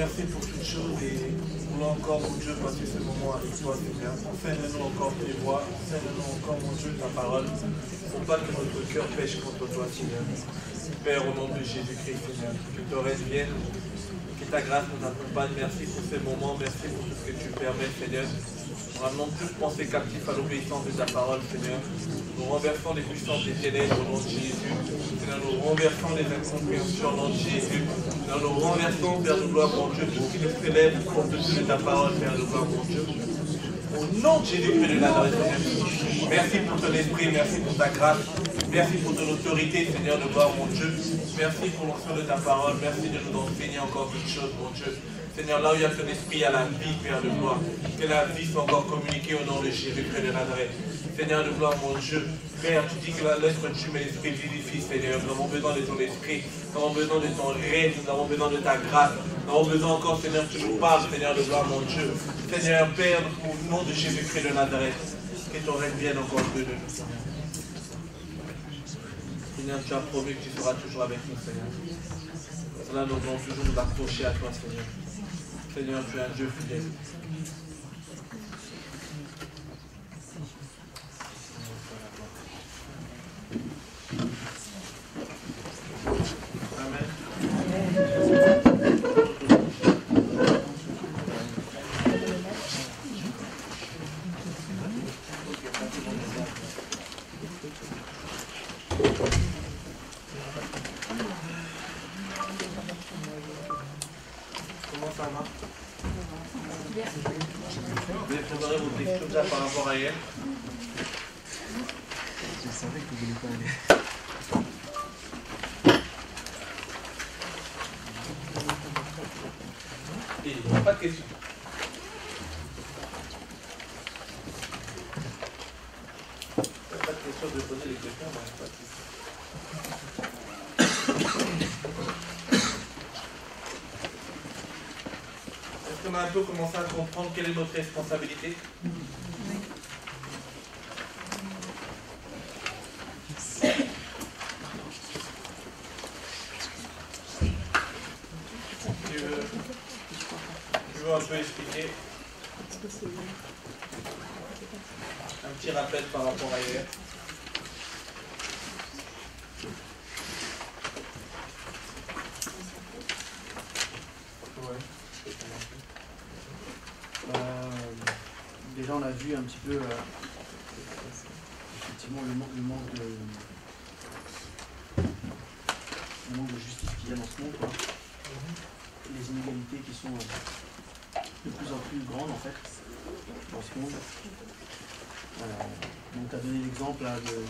merci pour toutes choses et nous voulons encore, mon Dieu, passer ce moment avec toi, Seigneur. Enseigne-nous encore tes voies, enseigne-nous encore, mon Dieu, ta parole, pour pas que notre cœur pêche contre toi, Seigneur. Père, au nom de Jésus-Christ, Seigneur, que ton règne vienne, que ta grâce nous accompagne. Merci pour ces moments, merci pour tout ce que tu permets, Seigneur. Nous ramenons toute pensée captive à l'obéissance de ta parole, Seigneur. Nous renversons les puissances des ténèbres au nom de Jésus. Seigneur, nous renversons les incompréhensions au nom de Jésus. Seigneur, nous renversons, Père de gloire, mon Dieu, tout ce qui nous s'élève contre-dessus de ta parole, Père de gloire, mon Dieu. Au nom de Jésus-Christ de Nazareth, Seigneur. Merci pour ton esprit, merci pour ta grâce. Merci pour ton autorité, Seigneur de gloire, mon Dieu. Merci pour l'onction de ta parole. Merci de nous enseigner encore toutes choses, mon Dieu. Seigneur, là où il y a ton esprit, il y a la vie, Père de gloire. Que la vie soit encore communiquée au nom de Jésus-Christ de Nazareth. Seigneur de gloire, mon Dieu. Père, tu dis que l'être tue, mais l'esprit vivifie, Seigneur. Nous avons besoin de ton esprit. Nous avons besoin de ton règne. Nous avons besoin de ta grâce. Nous avons besoin encore, Seigneur, que tu nous parles, Seigneur de gloire, mon Dieu. Seigneur, Père, au nom de Jésus-Christ de Nazareth. Que ton règne vienne encore plus de nous, Seigneur. Seigneur, tu as promis que tu seras toujours avec nous, Seigneur. Cela nous devons toujours nous accrocher à toi, Seigneur. Seigneur, tu es un Dieu fidèle. Par rapport à hier. Je savais que vous ne voulez pas aller. Il n'y a pas de question. Il n'y a pas de question de poser les questions, mais pas de question. Est-ce qu'on a un peu commencé à comprendre quelle est notre responsabilité? Tu veux un peu expliquer un petit rappel par rapport à hier? Déjà, on a vu un petit peu effectivement le manque de justice qu'il y a dans ce monde, quoi. Les inégalités qui sont de plus en plus grandes en fait dans ce monde. Donc tu as donné l'exemple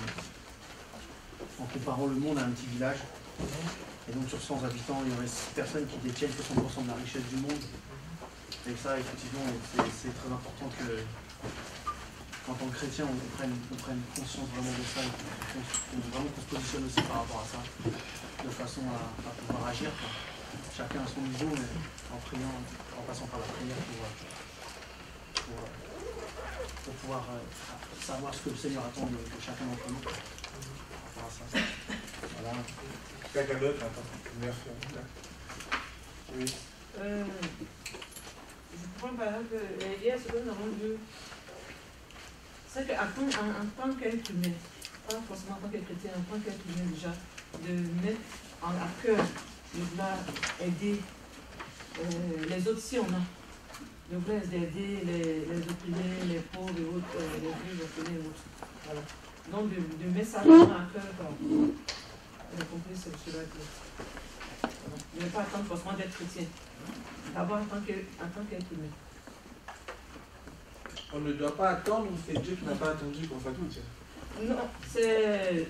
en comparant le monde à un petit village. Et donc sur 100 habitants, il y aurait 6 personnes qui détiennent 60% de la richesse du monde. Et ça, effectivement, c'est très important que, en tant que chrétien, on prenne conscience vraiment de ça et qu'on se positionne aussi par rapport à ça, de façon à pouvoir agir, quoi. Chacun à son niveau, mais en priant, en passant par la prière pour pouvoir savoir ce que le Seigneur attend de chacun d'entre nous par rapport à ça. Voilà. Quelqu'un d'autre? Merci. Oui. Je prends par exemple, hier, ce que nous avons vu, c'est qu'en tant qu'être humain, pas forcément en tant que chrétien, en tant qu'être humain déjà, de mettre à cœur de vouloir aider les autres si on a. De vouloir aider les opprimés, les pauvres et autres, les vieux opprimés et autres. Voilà. Donc de mettre ça vraiment à cœur, vous avez compris, c'est cela que. Voilà. De ne pas attendre forcément d'être chrétien. D'abord en tant qu'être humain. On ne doit pas attendre, ou c'est Dieu qui n'a pas attendu qu'on fasse tout, tiens? Non, c'est.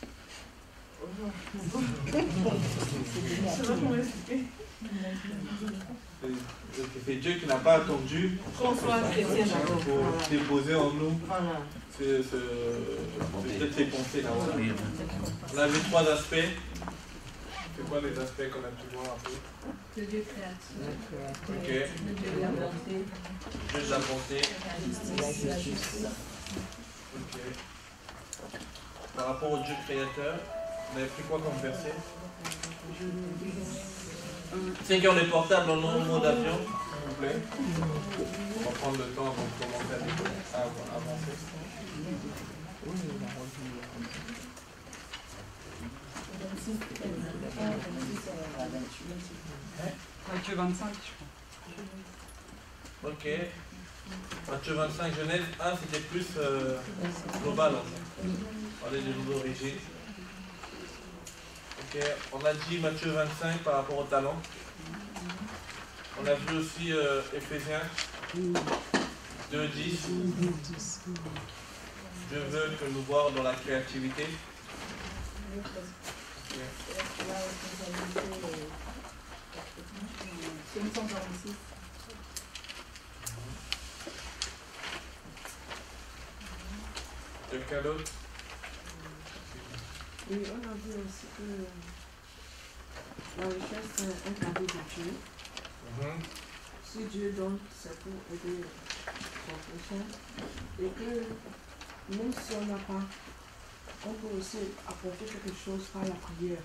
C'est Dieu qui n'a pas attendu qu'on soit chrétien d'abord pour déposer en nous voilà. peut-être ces pensées là. On a vu 3 aspects. C'est quoi les aspects qu'on a pu voir un peu? Le Dieu créateur. Ok. Le Dieu de la bonté. Dieu de la bonté. La justice. Ok. Par rapport au Dieu créateur, on avait pris quoi comme verset? Ceux qui ont les portables en mode avion, s'il vous plaît. On va prendre le temps avant de commencer à avancer. Matthieu 25, je crois. Ok. Matthieu 25, Genèse 1, c'était plus global en fait. On parlait de nouveaux régimes. Ok, on a dit Matthieu 25 par rapport au talent. On a vu aussi Éphésiens 2:10. Dieu veut que nous voyons dans la créativité. Quelqu'un d'autre? Oui, on a vu aussi que la richesse c'est un cadeau de Dieu. Si Dieu donne, c'est pour aider son prochain. Et que même si on n'a pas, on peut aussi apporter quelque chose par la prière.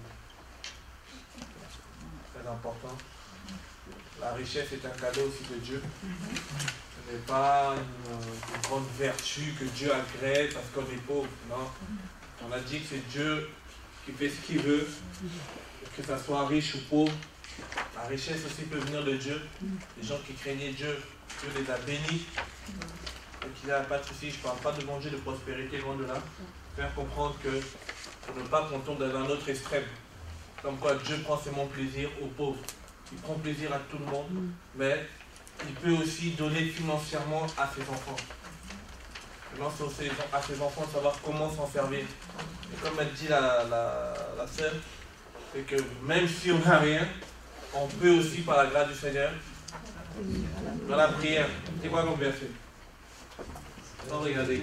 Très important. La richesse est un cadeau aussi de Dieu. Ce n'est pas une grande vertu que Dieu agrée parce qu'on est pauvre. Non. On a dit que c'est Dieu qui fait ce qu'il veut, que ça soit riche ou pauvre. La richesse aussi peut venir de Dieu. Les gens qui craignaient Dieu, Dieu les a bénis. Donc il n'y a pas de souci, je ne parle pas de manger de prospérité, loin de là. Faire comprendre que on ne pas qu'on tombe dans un autre extrême. Comme quoi Dieu prend seulement plaisir aux pauvres. Il prend plaisir à tout le monde, mais il peut aussi donner financièrement à ses enfants. Maintenant, c'est à ses enfants de savoir comment s'en servir. Et comme a dit la sœur, c'est que même si on n'a rien, on peut aussi, par la grâce du Seigneur, dans la prière. C'est quoi comme verset? Non, regardez.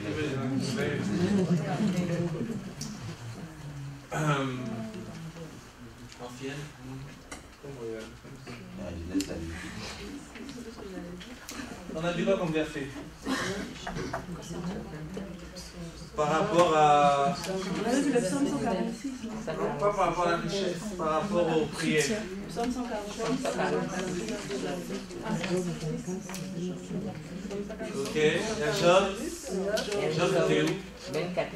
Ancienne. On a dit quoi comme verset? Par rapport à... Pas par rapport à la richesse, par rapport aux prières. Ok, il y a Job. Job, c'était où? 24.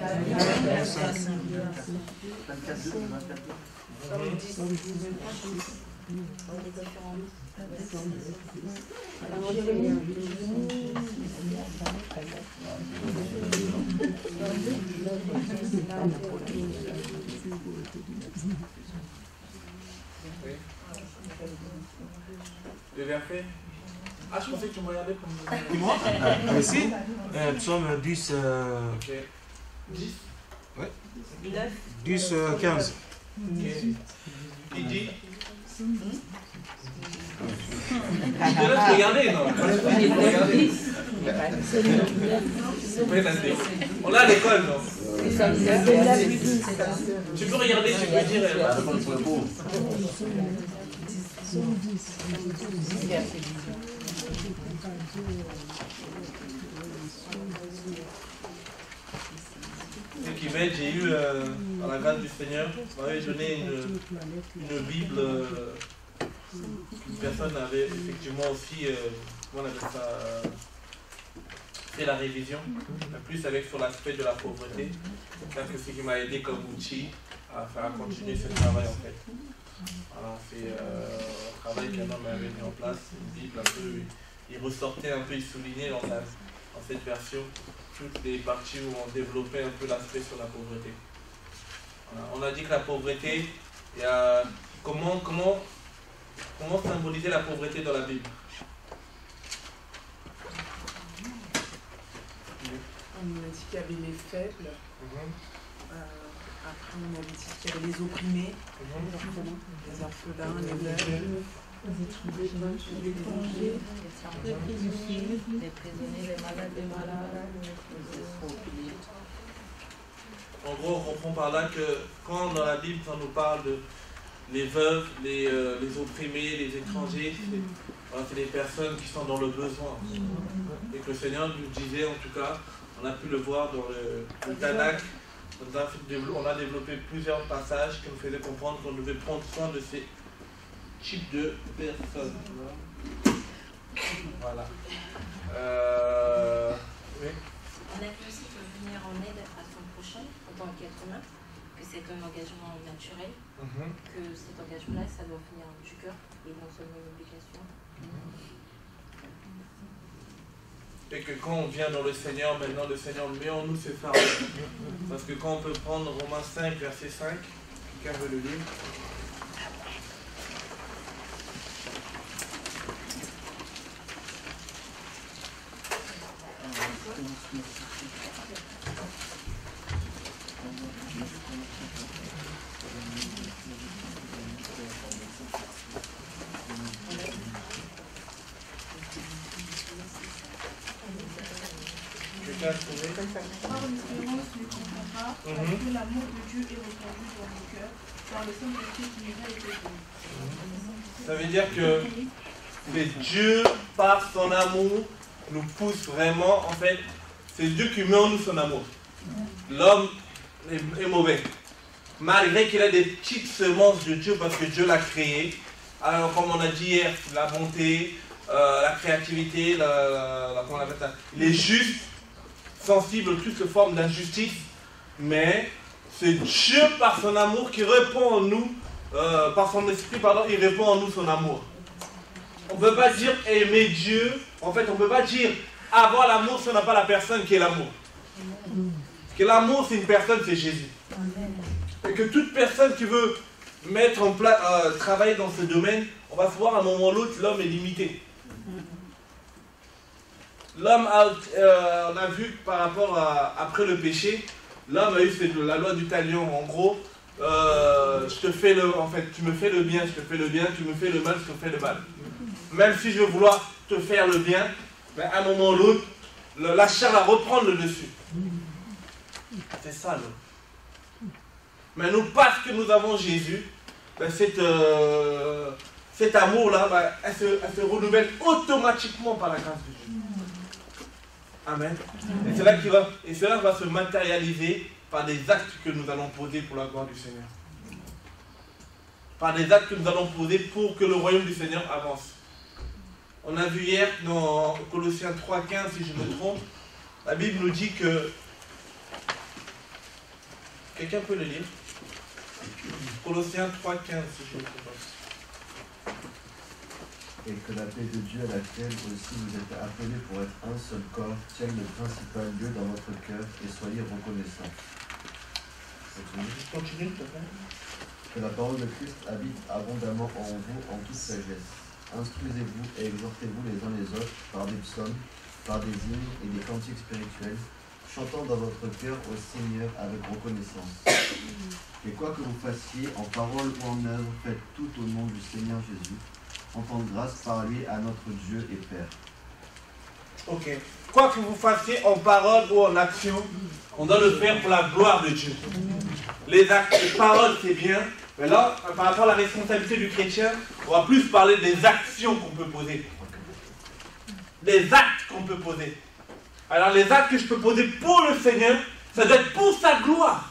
Le verset? Ah, je pensais que tu me regardais comme... Dis-moi. Ici, psaume 10. Ok. 10? Ouais. 9. 10, 15. Ok. Qui dit? Je te laisse regarder, non? On l'a à l'école, non? Tu peux regarder, tu peux dire. Ce qui va être, j'ai eu, à la grâce du Seigneur, on m'avait donné une Bible qu'une personne avait effectivement aussi, comment on appelle ça, fait la révision, mais plus avec sur l'aspect de la pauvreté. C'est ce qui m'a aidé comme outil à faire continuer ce travail en fait. Voilà, c'est un travail qu'un homme avait mis en place, une Bible un peu, il ressortait un peu, il soulignait dans cette version toutes les parties où on développait un peu l'aspect sur la pauvreté. Voilà. On a dit que la pauvreté, il y a comment symboliser la pauvreté dans la Bible? On a dit qu'il y avait les faibles. Après, on a dit qu'il y avait les opprimés, les orphelins, les veuves, les étrangers, les prisonniers, les malades, En gros, on comprend par là que quand dans la Bible, on nous parle de les veuves, les opprimés, les étrangers, c'est les personnes qui sont dans le besoin. Et que le Seigneur nous disait, en tout cas, on a pu le voir dans le Tanakh, on a développé plusieurs passages qui nous faisaient comprendre qu'on devait prendre soin de ces type de personne. Voilà. Oui. On a vu aussi que venir en aide à son prochain en tant qu'être humain, que c'est un engagement naturel, que cet engagement-là, ça doit venir du cœur et non seulement une obligation. Et que quand on vient dans le Seigneur, maintenant le Seigneur met en nous ses fardeaux. Parce que quand on peut prendre Romains 5, verset 5, quelqu'un veut le lire? Par l'espérance ne comprend pas, parce que l'amour de Dieu est répandu dans nos cœurs, par le Saint-Esprit qui nous a été donné. Ça veut dire que c'est Dieu, par son amour, nous pousse vraiment, en fait, c'est Dieu qui met en nous son amour. L'homme est mauvais. Malgré qu'il a des petites semences de Dieu, parce que Dieu l'a créé. Alors, comme on a dit hier, la bonté, la créativité, comment on appelle ça? Il est juste, sensible aux toutes formes d'injustice, mais c'est Dieu par son amour qui répond en nous, par son esprit, pardon, il répond en nous son amour. On ne peut pas dire aimer Dieu, en fait on ne peut pas dire avoir l'amour si on n'a pas la personne qui est l'amour. Parce que l'amour c'est une personne, c'est Jésus. Et que toute personne qui veut mettre en place, travailler dans ce domaine, on va se voir à un moment ou l'autre, l'homme est limité. L'homme, on a vu que par rapport après le péché, l'homme a eu la loi du talion. En gros, tu me fais le bien, je te fais le bien, tu me fais le mal, je te fais le mal. Même si je veux vouloir te faire le bien, mais à un moment ou l'autre, la chair va reprendre le dessus. C'est ça, là. Mais nous, parce que nous avons Jésus, ben, cet amour-là, ben, elle se renouvelle automatiquement par la grâce de Dieu. Amen. Et cela va se matérialiser par des actes que nous allons poser pour la gloire du Seigneur. Par des actes que nous allons poser pour que le royaume du Seigneur avance. On a vu hier dans Colossiens 3,15, si je me trompe, la Bible nous dit que... Quelqu'un peut le lire? Colossiens 3,15, si je me trompe pas. Et que la paix de Dieu à laquelle aussi vous êtes appelés pour être un seul corps tienne le principal lieu dans votre cœur et soyez reconnaissants. Continue, s'il te plaît. Que la parole de Christ habite abondamment en vous en toute sagesse. Instruisez-vous et exhortez-vous les uns les autres par des psaumes, par des hymnes et des cantiques spirituels, chantant dans votre cœur au Seigneur avec reconnaissance. Et quoi que vous fassiez en parole ou en œuvre, faites tout au nom du Seigneur Jésus, rendant grâce par lui à notre Dieu et Père. Ok. Quoi que vous fassiez en parole ou en action, on doit le faire pour la gloire de Dieu. Les actes, les paroles, c'est bien. Mais là, par rapport à la responsabilité du chrétien, on va plus parler des actions qu'on peut poser. Des actes qu'on peut poser. Alors les actes que je peux poser pour le Seigneur, ça doit être pour sa gloire.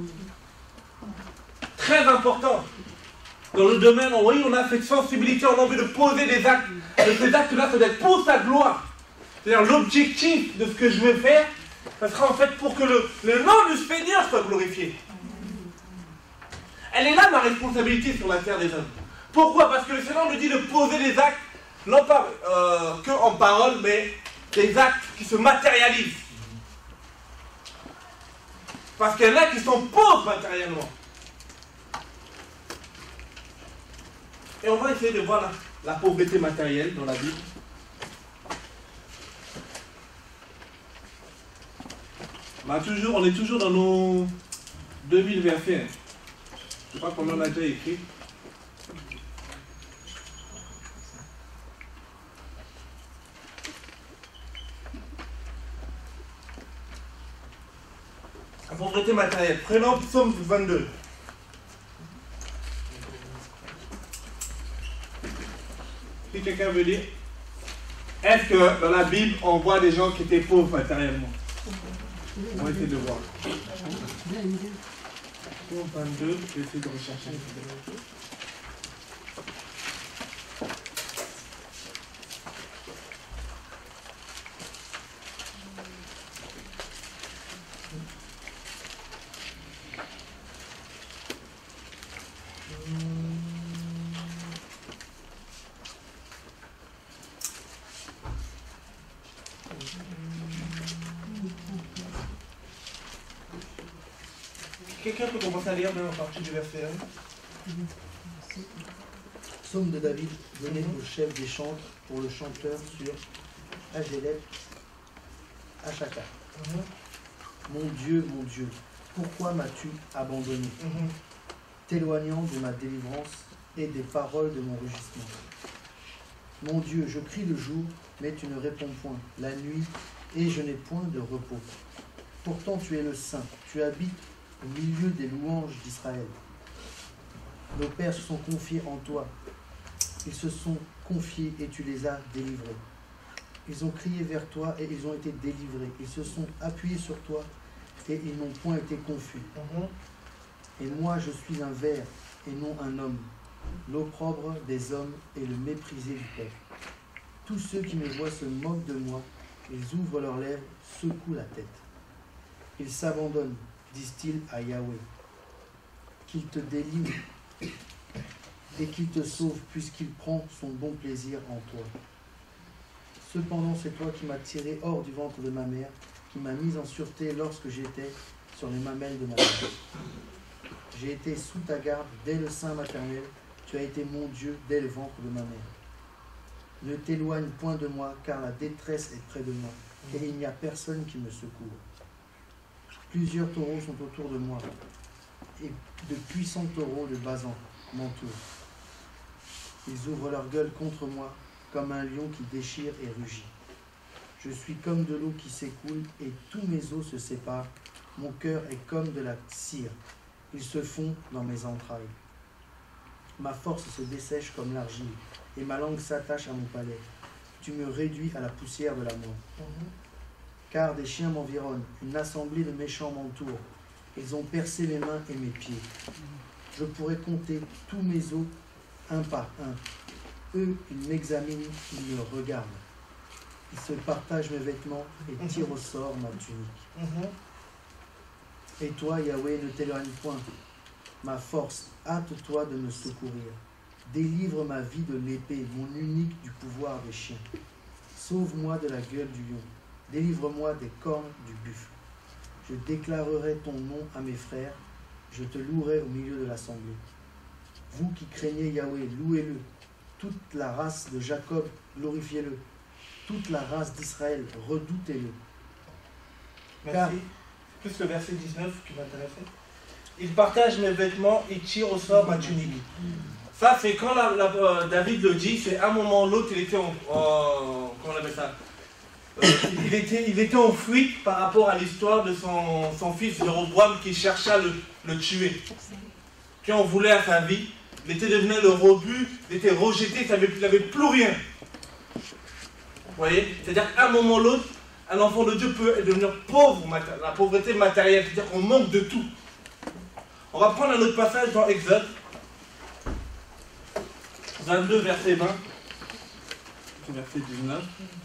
Très important. Dans le domaine, oui, on a cette sensibilité, on a envie de poser des actes. Et ces actes-là, ça doit être pour sa gloire. C'est-à-dire l'objectif de ce que je vais faire, ça sera en fait pour que le nom du Seigneur soit glorifié. Elle est là ma responsabilité sur la terre des hommes. Pourquoi? Parce que le Seigneur nous dit de poser des actes, non pas que en parole, mais des actes qui se matérialisent. Parce qu'il y en a qui sont pauvres matériellement. Et on va essayer de voir la pauvreté matérielle dans la Bible. On est toujours dans nos 2000 versets. Je ne sais pas combien on a déjà écrit. La pauvreté matérielle. Prenons Psaume 22. Si quelqu'un veut lire, est-ce que dans la Bible, on voit des gens qui étaient pauvres matériellement? On va essayer de voir. Psaume 22, je vais essayer de rechercher. Quelqu'un peut commencer à lire même à partir du verset 1. Psaume de David, donné au chef des chantres pour le chanteur sur Agélep, Achaka. Mon Dieu, pourquoi m'as-tu abandonné, t'éloignant de ma délivrance et des paroles de mon rugissement? Mon Dieu, je crie le jour, mais tu ne réponds point, la nuit, et je n'ai point de repos. Pourtant tu es le Saint, tu habites au milieu des louanges d'Israël. Nos pères se sont confiés en toi, ils se sont confiés et tu les as délivrés. Ils ont crié vers toi et ils ont été délivrés. Ils se sont appuyés sur toi et ils n'ont point été confus. Et moi je suis un ver et non un homme, l'opprobre des hommes et le méprisé du peuple. Tous ceux qui me voient se moquent de moi, ils ouvrent leurs lèvres, secouent la tête. Ils s'abandonnent, disent-ils à Yahweh, qu'il te délivre et qu'il te sauve, puisqu'il prend son bon plaisir en toi. Cependant, c'est toi qui m'as tiré hors du ventre de ma mère, qui m'as mis en sûreté lorsque j'étais sur les mamelles de ma mère. J'ai été sous ta garde dès le sein maternel, tu as été mon Dieu dès le ventre de ma mère. Ne t'éloigne point de moi, car la détresse est près de moi, et il n'y a personne qui me secourt. Plusieurs taureaux sont autour de moi, et de puissants taureaux de Basan m'entourent. Ils ouvrent leur gueule contre moi, comme un lion qui déchire et rugit. Je suis comme de l'eau qui s'écoule, et tous mes os se séparent. Mon cœur est comme de la cire. Ils se font dans mes entrailles. Ma force se dessèche comme l'argile, et ma langue s'attache à mon palais. Tu me réduis à la poussière de la mort. Car des chiens m'environnent, une assemblée de méchants m'entoure. Ils ont percé mes mains et mes pieds. Je pourrais compter tous mes os un par un. Eux, ils m'examinent, ils me regardent. Ils se partagent mes vêtements et tirent au sort ma tunique. Et toi, Yahweh, ne t'éloigne point. Ma force, hâte-toi de me secourir. Délivre ma vie de l'épée, mon unique du pouvoir des chiens. Sauve-moi de la gueule du lion. Délivre-moi des cornes du buffle. Je déclarerai ton nom à mes frères. Je te louerai au milieu de l'assemblée. Vous qui craignez Yahweh, louez-le. Toute la race de Jacob, glorifiez-le. Toute la race d'Israël, redoutez-le. Merci. Plus le verset 19 qui m'intéressait. Il partage mes vêtements, il tire au sort ma tunique. Ça, c'est quand David le dit, c'est un moment ou l'autre, il était comment on appelle ça, il était en fuite par rapport à l'histoire de son fils Jéroboam qui cherchait à le tuer. Qui en voulait à sa vie. Il était devenu le rebut, il était rejeté, il n'avait plus rien. Vous voyez? C'est-à-dire qu'à un moment ou l'autre, un enfant de Dieu peut devenir pauvre, la pauvreté matérielle, c'est-à-dire qu'on manque de tout. On va prendre un autre passage dans Exode 22, verset 20, verset 19.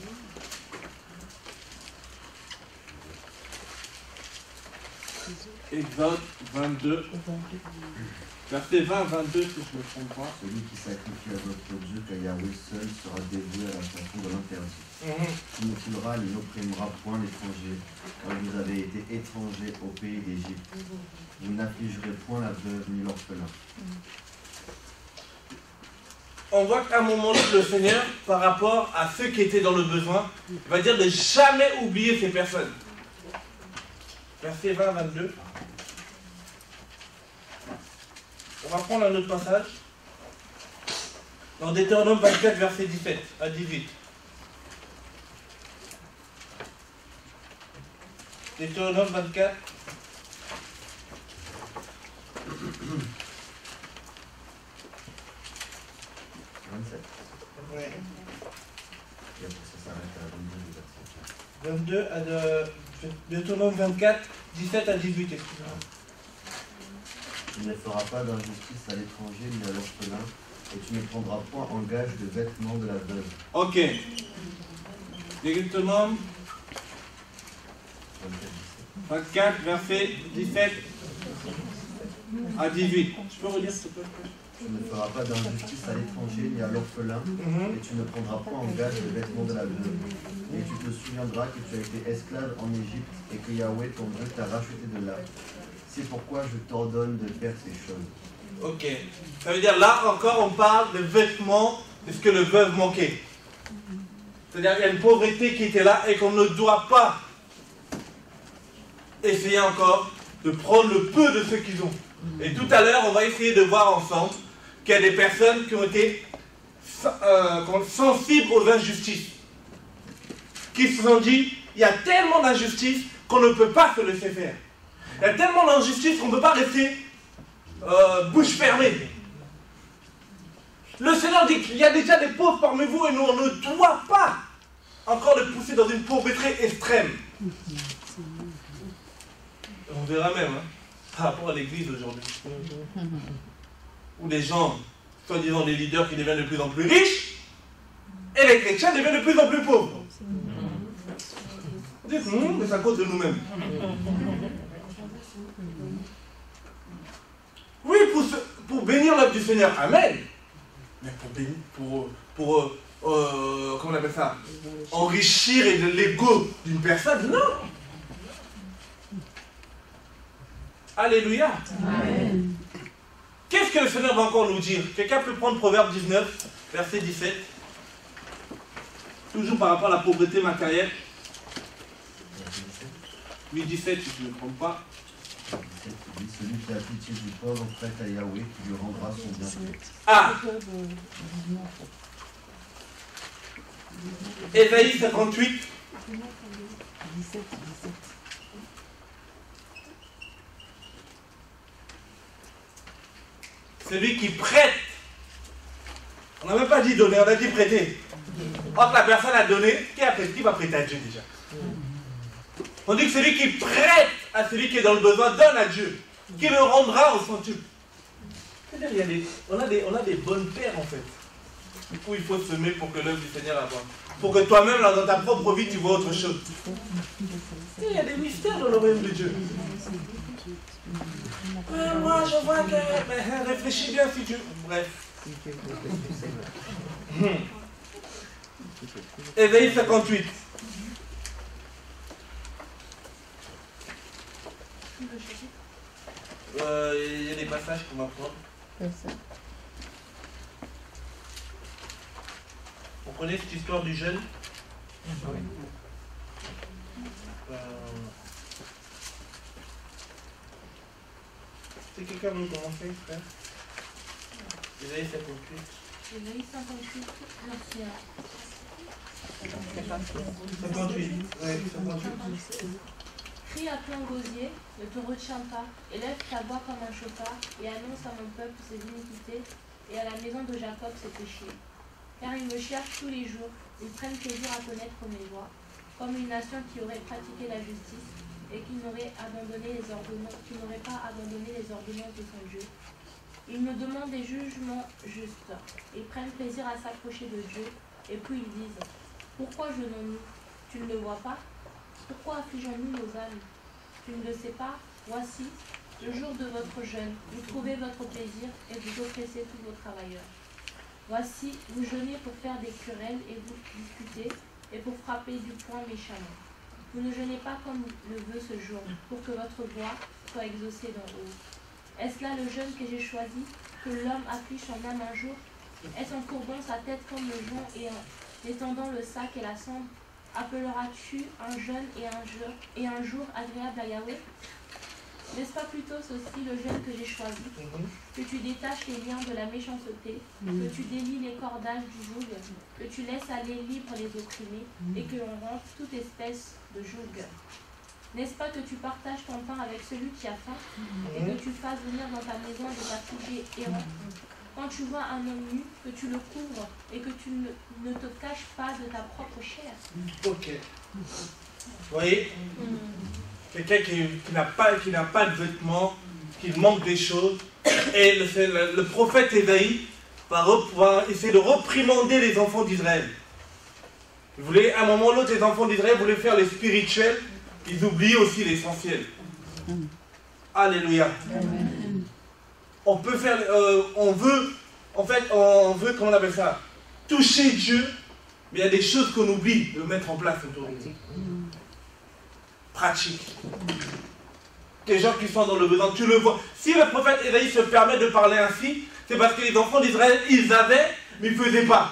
Exode 22, verset 20, 22, si je ne me trompe pas. Celui qui sacrifie à votre Dieu qu'à Yahweh seul sera dévoué à la façon de l'interdit. Il ne tuera ni n'opprimera point l'étranger, car vous avez été étrangers au pays d'Égypte. Vous n'affligerez point la veuve ni l'orphelin. On voit qu'à un moment donné, le Seigneur, par rapport à ceux qui étaient dans le besoin, va dire de jamais oublier ces personnes. Verset 20, 22. On va prendre un autre passage. Dans Deutéronome 24, verset 17 à 18. Deutéronome 24. Oui. Et après ça s'arrête à 22 à Deutéronome 24, 17 à 18, excusez-moi. Tu ne feras pas d'injustice à l'étranger ni à l'orphelin, et tu ne prendras point en gage de vêtements de la veuve. Ok. Deutéronome 24, verset 17 à 18. Je peux redire s'il te plaît? Tu ne feras pas d'injustice à l'étranger ni à l'orphelin, et tu ne prendras point en gage de vêtements de la veuve. Et tu te souviendras que tu as été esclave en Égypte, et que Yahweh ton Dieu t'a racheté de là. Si C'est pourquoi je t'ordonne de faire ces choses. Ok. Ça veut dire là encore on parle des vêtements de ce que le veuve manquait. C'est-à-dire qu'il y a une pauvreté qui était là et qu'on ne doit pas essayer encore de prendre le peu de ce qu'ils ont. Et tout à l'heure on va essayer de voir ensemble qu'il y a des personnes qui ont été sensibles aux injustices. Qui se sont dit, il y a tellement d'injustice qu'on ne peut pas se laisser faire. Il y a tellement d'injustice qu'on ne peut pas rester bouche fermée. Le Seigneur dit qu'il y a déjà des pauvres parmi vous et nous, on ne doit pas encore les pousser dans une pauvreté extrême. On verra même, hein, par rapport à l'église aujourd'hui. Où les gens, soi-disant des leaders qui deviennent de plus en plus riches, et les chrétiens deviennent de plus en plus pauvres. Vous dites, mais c'est à cause de nous-mêmes. Oui, pour bénir l'œuvre du Seigneur, amen. Mais comment on appelle ça? Enrichir l'ego d'une personne, non. Alléluia. Amen. Qu'est-ce que le Seigneur va encore nous dire? Quelqu'un peut prendre Proverbe 19, verset 17. Toujours par rapport à la pauvreté matérielle. 8, 17, si tu ne me trompes pas. Celui qui a pitié du pauvre prête à Yahweh, qui lui rendra son bienfait. Ah! Ésaïe 58. Celui qui prête. On n'a même pas dit donner, on a dit prêter. Quand la personne a donné, qui va prêter à Dieu déjà? On dit que celui qui prête à celui qui est dans le besoin donne à Dieu, qui le rendra au centuple. C'est-à-dire, on a des bonnes paires en fait. Du coup, il faut semer pour que l'œuvre du Seigneur avance. Pour que toi-même, dans ta propre vie, tu vois autre chose. Il y a des mystères dans le royaume de Dieu. Moi, je vois que... Mais réfléchis bien si tu... Bref. Ésaïe 58. Il y a des passages qu'on va prendre. Vous connaissez cette histoire du jeune? C'est quelqu'un veut commencer, frère? Ésaïe 58. Ésaïe 58, verset 58. Ouais, 58. Crie à plein gosier, ne te retiens pas, élève ta voix comme un chauffard, et annonce à mon peuple ses iniquités, et à la maison de Jacob ses péchés. Car ils me cherchent tous les jours, ils prennent plaisir à connaître mes voies, comme une nation qui aurait pratiqué la justice, et qui n'aurait pas abandonné les ordonnances de son Dieu. Ils me demandent des jugements justes, ils prennent plaisir à s'approcher de Dieu, et puis ils disent, pourquoi jeûnons-nous? Tu ne le vois pas? Pourquoi affligeons-nous nos âmes? Tu ne le sais pas? Voici, le jour de votre jeûne, vous trouvez votre plaisir et vous oppressez tous vos travailleurs. Voici, vous jeûnez pour faire des querelles et vous discutez et pour frapper du poing méchamment. Vous ne jeûnez pas comme le veut ce jour, pour que votre voix soit exaucée d'en haut. Est-ce là le jeûne que j'ai choisi, que l'homme afflige son âme un jour? Est-ce en courbant sa tête comme le jonc et en étendant le sac et la cendre? Appelleras-tu un jeûne et un jour agréable à Yahweh? N'est-ce pas plutôt ceci le jeûne que j'ai choisi, que tu détaches les liens de la méchanceté, que tu délies les cordages du joug, que tu laisses aller libre les opprimés, et que l'on rende toute espèce de joug? N'est-ce pas que tu partages ton pain avec celui qui a faim, et que tu fasses venir dans ta maison des affligés errants? Quand tu vois un homme nu, que tu le couvres et que tu ne te caches pas de ta propre chair. Ok. Vous voyez? Quelqu'un qui n'a pas de vêtements, qui manque des choses. Et le prophète Ésaïe va essayer de reprimander les enfants d'Israël. À un moment ou l'autre, les enfants d'Israël voulaient faire les spirituels, ils oublient aussi l'essentiel. Alléluia. Amen. On peut faire, on veut, comment on appelle ça, toucher Dieu, mais il y a des choses qu'on oublie de mettre en place autour de nous. Pratique. des gens qui sont dans le besoin, tu le vois. Si le prophète Ésaïe se permet de parler ainsi, c'est parce que les enfants d'Israël, ils avaient, mais ils ne faisaient pas.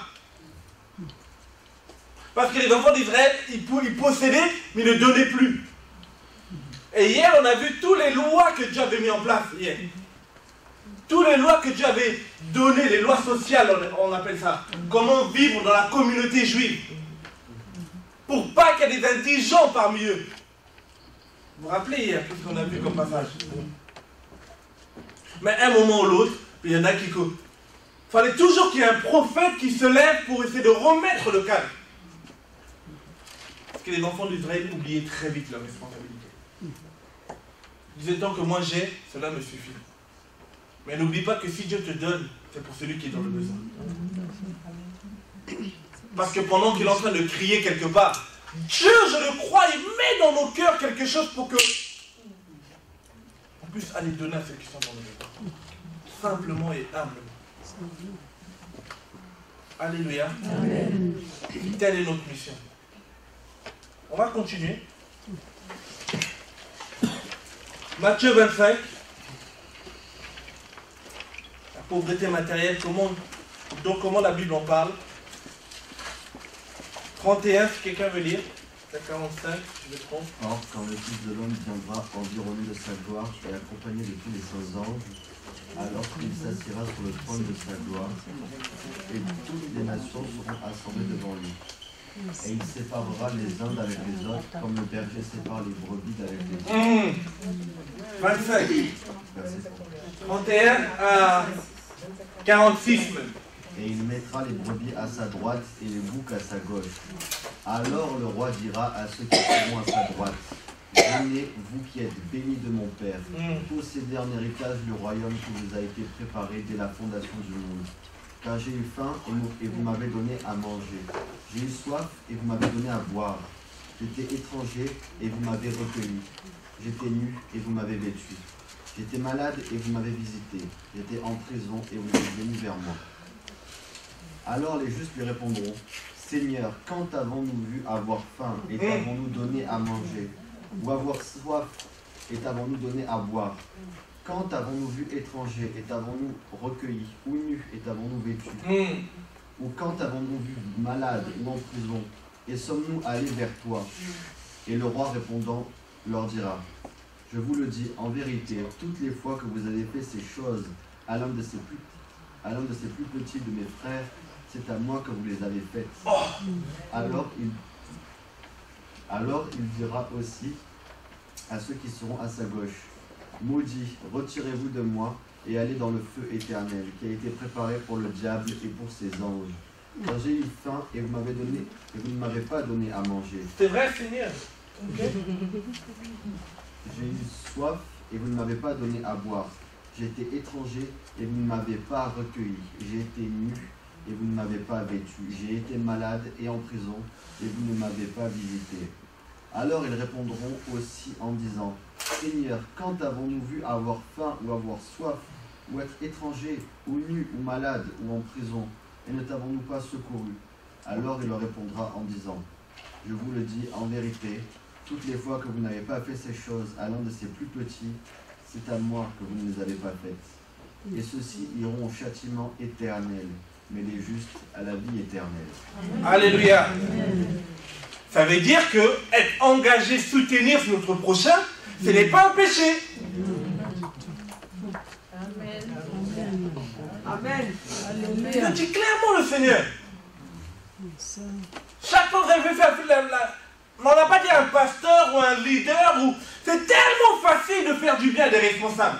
Parce que les enfants d'Israël, ils possédaient, mais ils ne donnaient plus. Et hier, on a vu toutes les lois que Dieu avait mis en place, hier. Toutes les lois que Dieu avait données, les lois sociales, on appelle ça. Comment vivre dans la communauté juive. Pour pas qu'il y ait des indigents parmi eux. Vous vous rappelez hier, qu'est-ce qu'on a vu comme passage? Mais à un moment ou l'autre, il y en a qui... Il fallait toujours qu'il y ait un prophète qui se lève pour essayer de remettre le cadre. Parce que les enfants d'Israël oubliaient très vite leur responsabilité. Ils disaient, tant que moi j'ai, cela me suffit. Mais n'oublie pas que si Dieu te donne, c'est pour celui qui est dans le besoin. Parce que pendant qu'il est en train de crier quelque part, Dieu, je le crois, il met dans nos cœurs quelque chose pour que on puisse aller donner à ceux qui sont dans le besoin. Simplement et humblement. Alléluia. Amen. Telle est notre mission. On va continuer. Matthieu 25. La pauvreté matérielle, comment la Bible en parle. 31, si quelqu'un veut lire. 45, je me trompe. Or, quand le Fils de l'homme viendra environné de sa gloire et accompagné de tous les saints anges, alors qu'il s'assiera sur le trône de sa gloire, et toutes les nations seront assemblées devant lui. Et il séparera les uns d'avec les autres, comme le berger sépare les brebis d'avec les autres. 25. 31 à 46 même. Et il mettra les brebis à sa droite et les boucs à sa gauche. Alors le roi dira à ceux qui seront à sa droite, venez, vous qui êtes bénis de mon Père, possédez en héritage le royaume qui vous a été préparé dès la fondation du monde. Car j'ai eu faim et vous m'avez donné à manger. J'ai eu soif et vous m'avez donné à boire. J'étais étranger et vous m'avez recueilli. J'étais nu et vous m'avez vêtu. J'étais malade et vous m'avez visité. J'étais en prison et vous êtes venus vers moi. Alors les justes lui répondront, Seigneur, quand avons-nous vu avoir faim et t'avons-nous donné à manger? Ou avoir soif et t'avons-nous donné à boire? Quand avons-nous vu étranger et t'avons-nous recueilli? Ou nu et t'avons-nous vêtu? Ou quand avons-nous vu malade ou en prison et sommes-nous allés vers toi? Et le roi répondant leur dira, je vous le dis en vérité, toutes les fois que vous avez fait ces choses à l'un de ces plus petits de mes frères, c'est à moi que vous les avez faites. Alors il dira aussi à ceux qui seront à sa gauche, maudits, retirez-vous de moi et allez dans le feu éternel qui a été préparé pour le diable et pour ses anges. Car j'ai eu faim et vous ne m'avez pas donné à manger. C'est vrai, Seigneur. J'ai eu soif et vous ne m'avez pas donné à boire. J'ai été étranger et vous ne m'avez pas recueilli. J'ai été nu et vous ne m'avez pas vêtu. J'ai été malade et en prison et vous ne m'avez pas visité. Alors ils répondront aussi en disant, Seigneur, quand avons-nous vu avoir faim ou avoir soif, ou être étranger, ou nu, ou malade, ou en prison, et ne t'avons-nous pas secouru? Alors il leur répondra en disant, je vous le dis en vérité, toutes les fois que vous n'avez pas fait ces choses à l'un de ces plus petits, c'est à moi que vous ne les avez pas faites. Et ceux-ci iront au châtiment éternel, mais les justes à la vie éternelle. Alléluia. Ça veut dire que être engagé, soutenir notre prochain, ce n'est pas un péché. Amen. Il le dit clairement le Seigneur. Chaque fois que vous avez fait on n'a pas dit un pasteur ou un leader, c'est tellement facile de faire du bien à des responsables.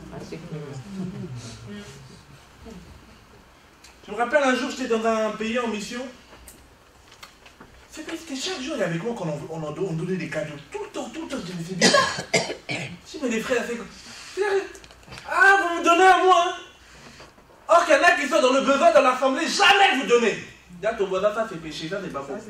Je me rappelle un jour, j'étais dans un pays en mission. C'était chaque jour, il y avait quoi on donnait des cadeaux. Tout le temps, je disais, c'est bizarre. Si mes frères ont fait quoi? Ah, vous me donnez à moi, hein? Or qu'il y en a qui sont dans le besoin dans l'assemblée, jamais vous donnez. Dis à ton voisin, ça c'est péché, ça c'est pas bon.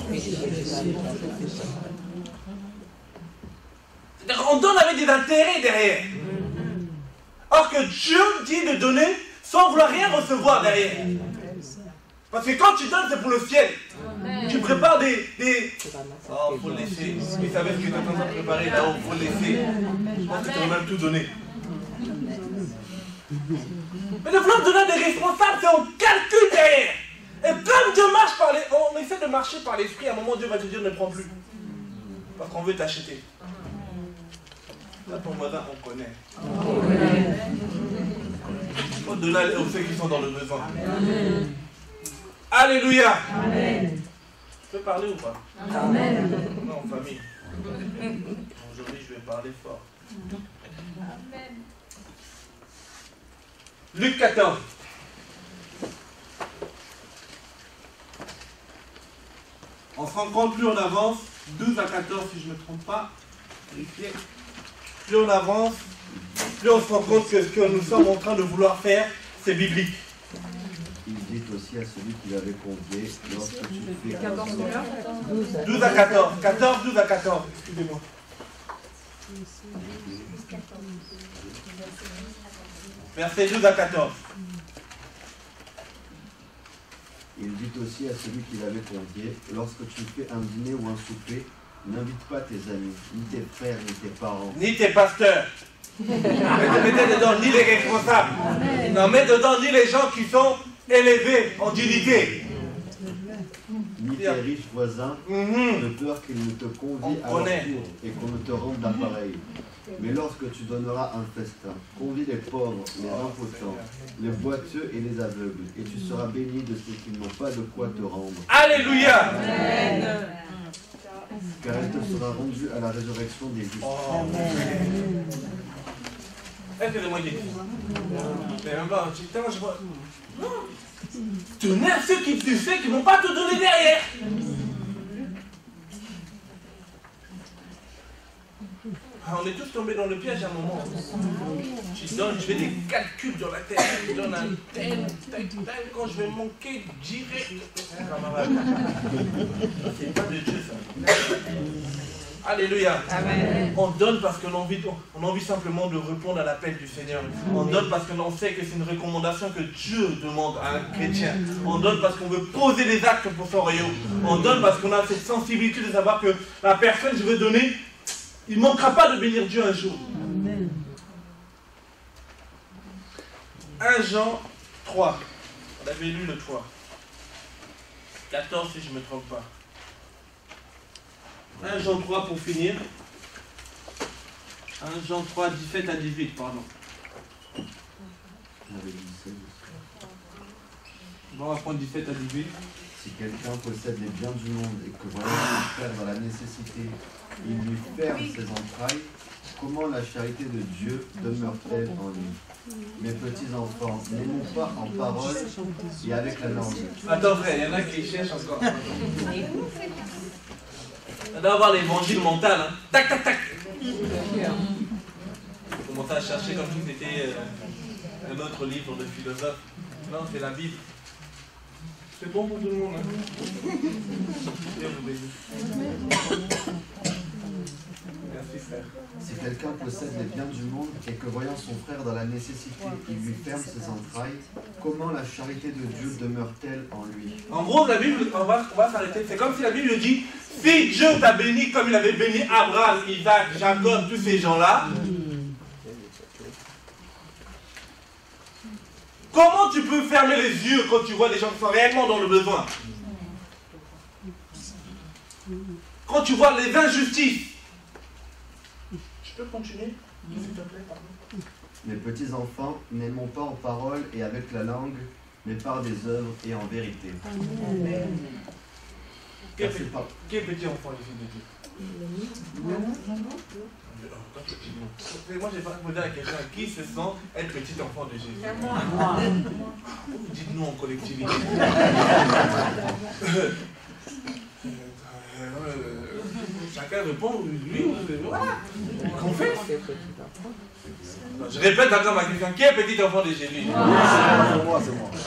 On donne avec des intérêts derrière. Or que Dieu dit de donner sans vouloir rien recevoir derrière. Parce que quand tu donnes, c'est pour le ciel. Tu prépares des... Oh, faut laisser. Il savait ce que tu es en train de préparer là-haut, faut laisser. Je pense que tu aurais même tout donné. Mais le vouloir donner des responsables, c'est un calcul derrière. Et comme Dieu marche par les... On essaie de marcher par l'esprit, à un moment Dieu va te dire ne prends plus. Parce qu'on veut t'acheter. Là, ton voisin, on connaît. Au-delà, aux ceux qui sont dans le besoin. Alléluia. Amen. Tu peux parler ou pas? Amen. Non, en famille. Aujourd'hui, je vais parler fort. Amen. Luc 14. On se rend compte, plus on avance, 12 à 14 si je ne me trompe pas, plus on avance, plus on se rend compte que ce que nous sommes en train de vouloir faire, c'est biblique. Il dit aussi à celui qui l'avait convié, lorsque tu fais 14 12 à 14, 14, 12 à 14, excusez-moi. Verset 12 à 14. Il dit aussi à celui qui l'avait convié, lorsque tu fais un dîner ou un souper, n'invite pas tes amis, ni tes frères, ni tes parents. Ni tes pasteurs. Mettez dedans ni les responsables. Non, mets dedans ni les gens qui sont élevés en dignité. Ni tes riches voisins, de peur qu'ils ne te convient à leur tour et qu'on ne te rende d'appareil. Mais lorsque tu donneras un festin, convie les pauvres, les impotents, les boiteux et les aveugles, et tu seras béni de ceux qui n'ont pas de quoi te rendre. Alléluia. Amen. Car elle te sera rendue à la résurrection des justes. Amen. Excusez-moi, mais même pas un petit temps, je vois. Non. Tenez à ceux qui tu sais qui ne vont pas te donner derrière. On est tous tombés dans le piège à un moment. Je fais des calculs dans la tête. Je donne un tel. Quand je vais manquer direct. Camarade. C'est pas de Dieu ça. Alléluia. Amen. On donne parce qu'on a envie simplement de répondre à l'appel du Seigneur. On donne parce qu'on sait que c'est une recommandation que Dieu demande à un chrétien. On donne parce qu'on veut poser les actes pour son royaume. On donne parce qu'on a cette sensibilité de savoir que la personne que je veux donner, il ne manquera pas de bénir Dieu un jour. Amen. 1 Jean 3. On avait lu le 3. 14 si je ne me trompe pas. 1 Jean 3 pour finir. 1 Jean 3, 17 à 18, pardon. Bon, on va prendre 17 à 18. Si quelqu'un possède les biens du monde et que voilà son frère dans la nécessité, il lui ferme ses entrailles, comment la charité de Dieu demeure-t-elle en lui? Mes petits enfants, n'aimons pas en parole et avec la langue. Attends frère, il y en a qui cherchent encore. On doit avoir l'évangile mental. Hein. Tac, tac, tac. On commence à chercher comme si c'était un autre livre de philosophe. Non, c'est la Bible. C'est bon pour tout le monde. Hein. Dieu vous bénisse. Merci frère. Si quelqu'un possède les biens du monde et que voyant son frère dans la nécessité, il lui ferme ses entrailles, comment la charité de Dieu demeure-t-elle en lui? En gros, la Bible, on va s'arrêter. C'est comme si la Bible dit, si Dieu t'a béni comme il avait béni Abraham, Isaac, Jacob, tous ces gens-là, comment tu peux fermer les yeux quand tu vois des gens qui sont réellement dans le besoin? Quand tu vois les injustices. Je peux continuer, s'il te plaît, pardon. Mes petits enfants, n'aimons pas en parole et avec la langue, mais par des œuvres et en vérité. Amen. Qui est petit enfant ici de Dieu? Moi, j'ai pas posé à quelqu'un qui se sent être petit enfant de Jésus. Dites-nous en collectivité. Chacun répond, lui, voilà. Confesse. Je répète encore ma question. Qui est petit enfant de Jésus? C'est moi, c'est moi.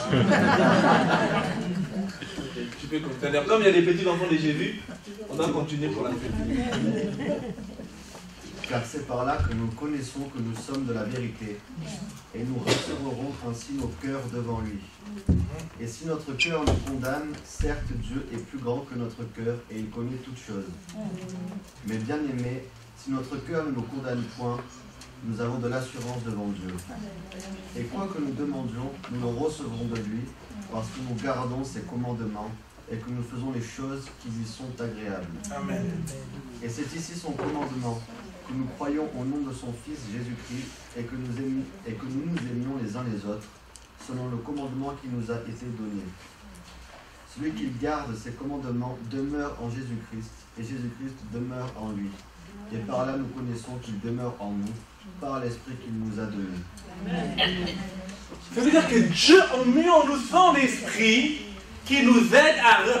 Tu peux continuer. Comme il y a des petits enfants de Jésus, on doit continuer pour la suite. car c'est par là que nous connaissons que nous sommes de la vérité, et nous restaurerons ainsi nos cœurs devant lui. Et si notre cœur nous condamne, certes Dieu est plus grand que notre cœur, et il connaît toutes choses. Mais bien aimés, si notre cœur ne nous condamne point, nous avons de l'assurance devant Dieu. Et quoi que nous demandions, nous le recevrons de lui, parce que nous gardons ses commandements, et que nous faisons les choses qui lui sont agréables. Amen. Et c'est ici son commandement, que nous croyons au nom de son Fils Jésus-Christ, et que nous nous aimions les uns les autres, selon le commandement qui nous a été donné. Celui qui garde ses commandements demeure en Jésus-Christ, et Jésus-Christ demeure en lui. Et par là nous connaissons qu'il demeure en nous, par l'Esprit qu'il nous a donné. Ça veut dire que Dieu a mis en nous son esprit qui nous aide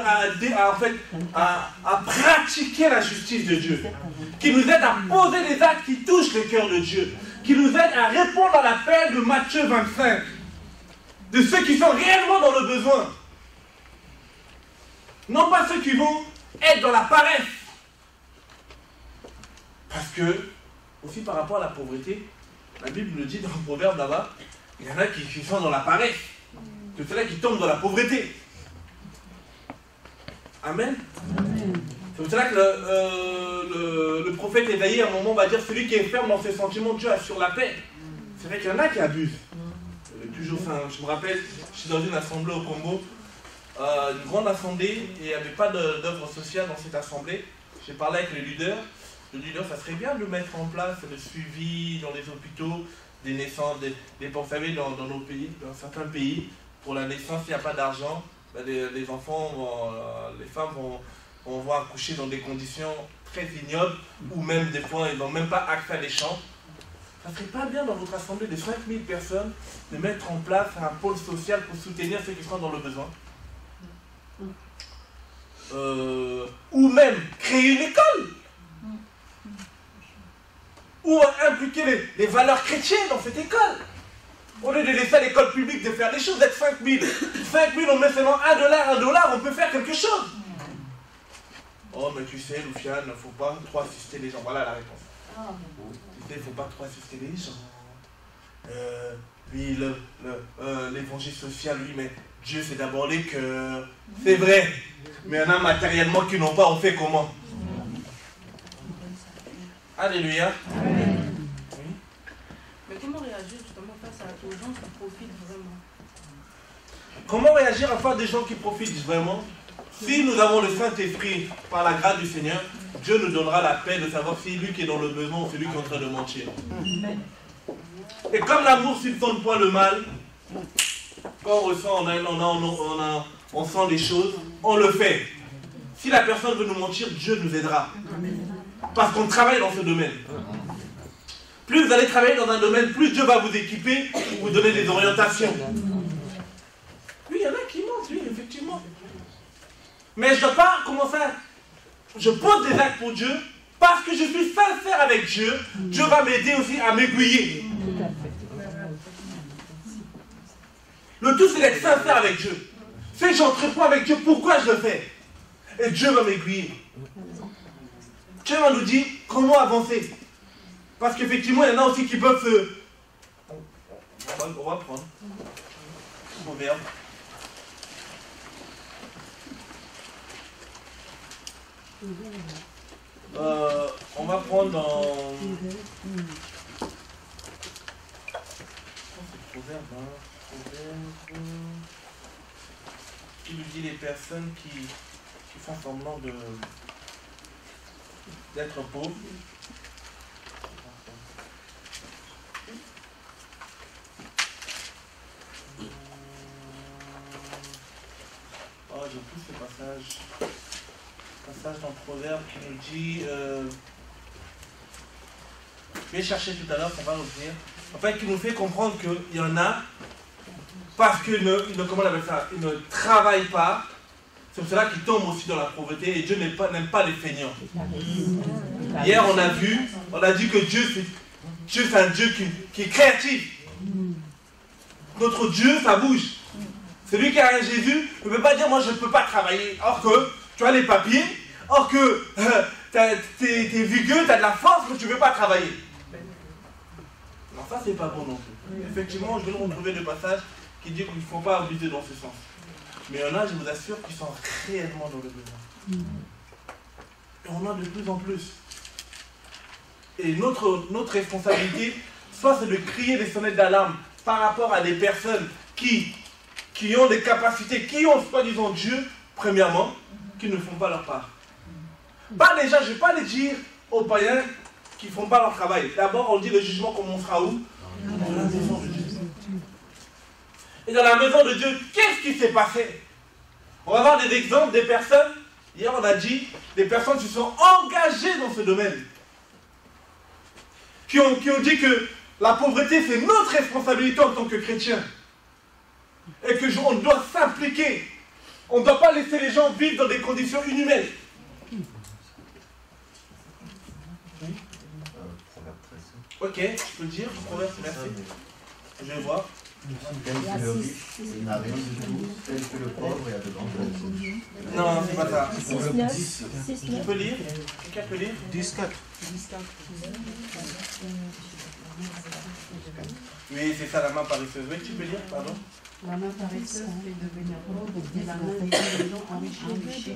à pratiquer la justice de Dieu, qui nous aide à poser des actes qui touchent le cœur de Dieu, qui nous aide à répondre à l'appel de Matthieu 25, de ceux qui sont réellement dans le besoin. Non pas ceux qui vont être dans la paresse. Parce que, aussi par rapport à la pauvreté, la Bible nous dit dans le proverbe là-bas, il y en a qui sont dans la paresse. C'est ceux-là qui tombent dans la pauvreté. Amen. C'est pour cela que le prophète Ésaïe, à un moment, va dire celui qui est ferme dans ses sentiments, Dieu assure la paix. C'est vrai qu'il y en a qui abusent. Toujours, je me rappelle, je suis dans une assemblée au Congo, une grande assemblée, et il n'y avait pas d'œuvre sociale dans cette assemblée. J'ai parlé avec le leader. Le leader, ça serait bien de mettre en place le suivi dans les hôpitaux, des naissances, vous savez, dans nos pays, dans certains pays, pour la naissance, il n'y a pas d'argent. Les enfants, les femmes vont accoucher dans des conditions très ignobles, ou même des fois, ils n'ont même pas accès à des champs. Ça ne serait pas bien dans votre assemblée de 5000 personnes de mettre en place un pôle social pour soutenir ceux qui sont dans le besoin. Ou même créer une école. Ou impliquer les valeurs chrétiennes dans cette école. Au lieu de laisser à l'école publique de faire les choses, d'être 5000. 5000, on met seulement $1, on peut faire quelque chose. Oh, mais tu sais, Loufiane, il ne faut pas trop assister les gens. Voilà la réponse. Tu sais, il ne faut pas trop assister les gens. Lui, l'évangile social, lui, mais Dieu, c'est d'abord les cœurs. C'est vrai. Mais il y en a matériellement qui n'ont pas, on fait comment? Alléluia. Oui. Mais comment réagir justement face aux gens qui profitent vraiment? Comment réagir face à des gens qui profitent vraiment? Si nous avons le Saint-Esprit par la grâce du Seigneur, Dieu nous donnera la paix de savoir si lui qui est dans le besoin ou celui qui est en train de mentir. Et comme l'amour soupçonne point le mal, quand on ressent, on sent les choses, on le fait. Si la personne veut nous mentir, Dieu nous aidera. Parce qu'on travaille dans ce domaine. Plus vous allez travailler dans un domaine, plus Dieu va vous équiper pour vous donner des orientations. Oui, il y en a qui mentent, oui, effectivement. Mais je ne dois pas commencer à... Je pose des actes pour Dieu, parce que je suis sincère avec Dieu. Dieu va m'aider aussi à m'aiguiller. Le tout, c'est d'être sincère avec Dieu. Si j'entreprends avec Dieu, pourquoi je le fais? Et Dieu va m'aiguiller. Dieu va nous dire comment avancer. Parce qu'effectivement, il y en a aussi qui peuvent se... On va prendre. Proverbe. On va prendre dans... C'est Proverbe, Proverbe... Qui nous dit les personnes qui font semblant d'être pauvres. Oh, je pousse ce passage dans Proverbe qui nous dit... je vais chercher tout à l'heure, ça va revenir. En fait, qui nous fait comprendre qu'il y en a, parce qu'ils ne travaillent pas, c'est pour cela qu'ils tombent aussi dans la pauvreté, et Dieu n'aime pas les feignants. Hier, on a dit que Dieu c'est un Dieu qui est créatif. Notre Dieu, ça bouge. Celui qui a un Jésus ne peut pas dire, moi je ne peux pas travailler. Or que tu as les papiers, or que t'es vigueux, t'as de la force, mais tu ne veux pas travailler. Non, ça c'est pas bon non plus. Effectivement, je vais nous retrouver le passage qui dit qu'il ne faut pas abuser dans ce sens. Mais il y en a, je vous assure, qui sont réellement dans le besoin. Et on en a de plus en plus. Et notre responsabilité, soit c'est de crier des sonnettes d'alarme par rapport à des personnes qui ont des capacités, qui ont soi-disant Dieu, premièrement, qui ne font pas leur part. Pas déjà, je ne vais pas les dire aux païens qui ne font pas leur travail. D'abord, on dit le jugement commencera où? Dans la maison de Dieu. Et dans la maison de Dieu, qu'est-ce qui s'est passé? On va voir des exemples des personnes, hier on a dit, des personnes qui sont engagées dans ce domaine. Qui ont dit que la pauvreté, c'est notre responsabilité en tant que chrétiens. Et qu'on doit s'impliquer. On ne doit pas laisser les gens vivre dans des conditions inhumaines. Proverbe 13. Ok, tu peux le dire, Proverbe, merci. Je vais voir. Tel que le riche, il n'a rien du tout, tel que le pauvre, il a de grandes choses. Non, c'est pas ça. 6, Tu peux lire? Quelqu'un peut lire? 10-4. Oui, c'est ça, la main paresseuse. Oui, tu peux lire, pardon? La main paresseuse fait devenir pauvre et la main intelligente enrichit.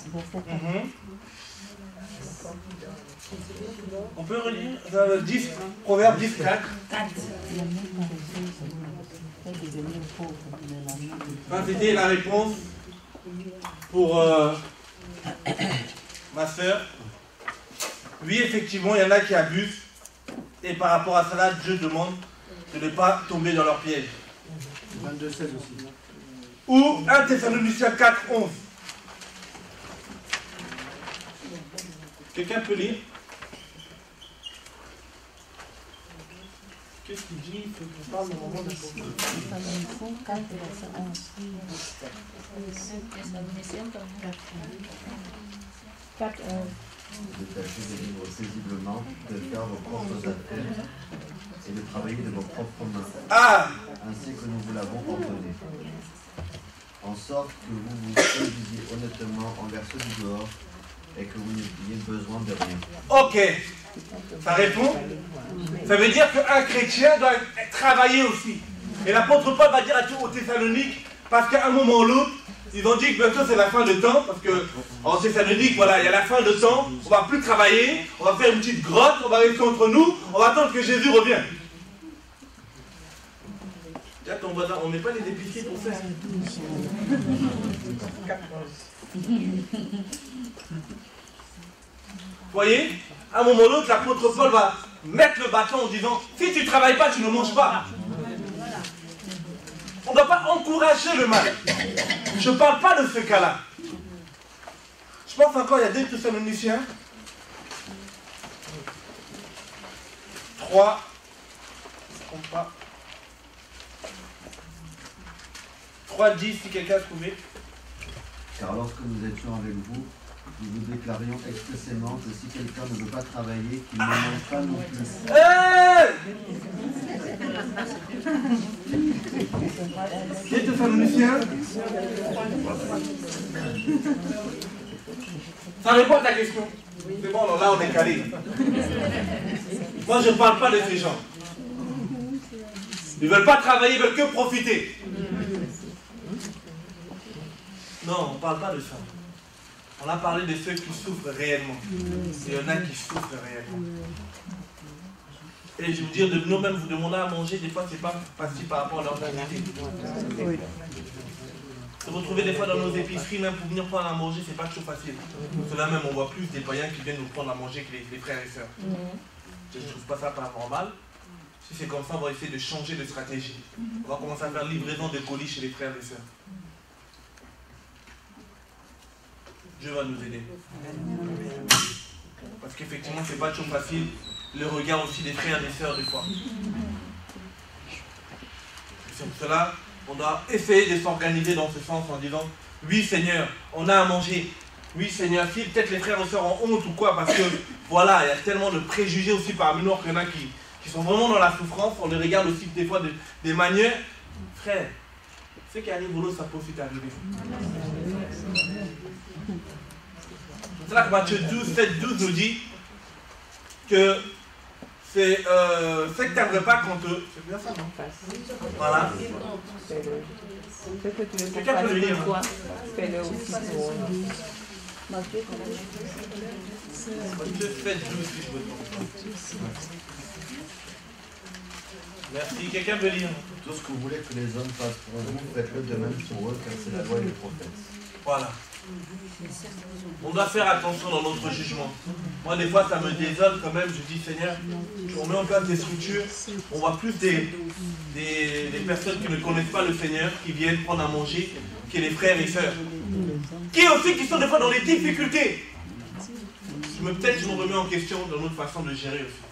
On peut relire 10, Proverbe 10, 4. C'était la réponse pour ma soeur. Oui, effectivement, il y en a qui abusent. Et par rapport à cela, Dieu demande de ne pas tomber dans leur piège. 22-16 aussi. Ou 1 Thessaloniciens 4, 11. Quelqu'un peut lire? Qu'est-ce qu'il dit? Il faut qu'on parle au moment de pauvreté. 4, 11. De tâcher de vivre paisiblement, de faire vos propres affaires et de travailler de vos propres mains, ainsi que nous vous l'avons ordonné, en sorte que vous vous conduisiez honnêtement envers ceux du dehors et que vous n'ayez besoin de rien. Ok, ça répond. Ça veut dire qu'un chrétien doit travailler aussi. Et l'apôtre Paul va dire à tous aux Thessaloniques, parce qu'à un moment ou l'autre, ils ont dit que bientôt c'est la fin de temps, parce qu'en Thessalonique, voilà, il y a la fin de temps, on ne va plus travailler, on va faire une petite grotte, on va rester entre nous, on va attendre que Jésus revienne. Dis à ton voisin, on n'est pas les épiciers pour faire. Vous voyez, à un moment ou l'autre, l'apôtre Paul va mettre le bâton en disant, si tu ne travailles pas, tu ne manges pas. On ne doit pas encourager le mal. Je ne parle pas de ce cas-là. Je pense encore, il y a 2 Thessaloniciens 3, je ne compte pas. 3:10 si quelqu'un a trouvé. Car lorsque nous étions avec vous, nous vous déclarions expressément que si quelqu'un ne veut pas travailler, qu'il ne mange pas non plus. Qui est Thessaloniciens? Ça répond à ta question. C'est bon, là on est calé. Moi je ne parle pas de ces gens. Ils ne veulent pas travailler, ils veulent que profiter. Non, on ne parle pas de ça. On a parlé de ceux qui souffrent réellement. Il y en a qui souffrent réellement. Et je veux dire, de nous-mêmes, vous demander à manger, des fois, c'est pas facile par rapport à leur qualité. Se retrouver des fois dans nos épiceries, même pour venir prendre à manger, c'est pas toujours facile. Cela même, on voit plus des païens qui viennent nous prendre à manger que les frères et sœurs. Je ne trouve pas ça pas normal. Si c'est comme ça, on va essayer de changer de stratégie. On va commencer à faire livraison de colis chez les frères et sœurs. Dieu va nous aider. Parce qu'effectivement, c'est pas toujours facile. Le regard aussi des frères et des sœurs, des fois. C'est pour cela, on doit essayer de s'organiser dans ce sens en disant, oui Seigneur, on a à manger. Oui Seigneur, si peut-être les frères et sœurs ont honte ou quoi, parce que voilà, il y a tellement de préjugés aussi parmi nous, qu'il y en a qui sont vraiment dans la souffrance. On les regarde aussi des fois des manières. Frère, ce qui arrive au lot, ça peut aussi t'arriver. C'est là que Matthieu 12, 7, 12 nous dit que c'est que tu n'aimerais pas qu'on te... C'est bien ça, non? Voilà. Quelqu'un peut le lire. Matthieu 7, 12, si je me trompe pas. Merci. Quelqu'un veut lire? Tout ce que vous voulez que les hommes fassent pour vous, faites-le de même pour eux, car c'est la loi et les prophètes. Voilà. On doit faire attention dans notre jugement. Moi, des fois, ça me désole quand même. Je dis, Seigneur, on met en place des structures. On voit plus des personnes qui ne connaissent pas le Seigneur, qui viennent prendre à manger, que les frères et sœurs. Qui sont des fois dans les difficultés. Peut-être je me remets en question dans notre façon de gérer aussi.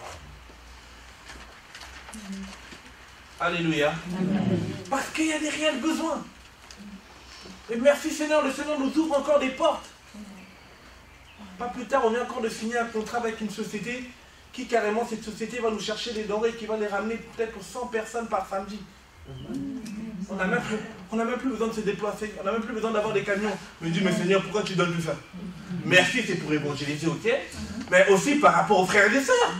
Alléluia. Parce qu'il y a des réels besoins. Et merci Seigneur, le Seigneur nous ouvre encore des portes. Pas plus tard, on vient encore de signer un contrat avec une société qui carrément, cette société va nous chercher des denrées, qui va les ramener peut-être pour 100 personnes par samedi. On n'a même plus besoin de se déplacer, on n'a même plus besoin d'avoir des camions. Je me dis, mais Seigneur, pourquoi tu donnes tout ça? Merci, c'est pour évangéliser, ok, mais aussi par rapport aux frères et les sœurs.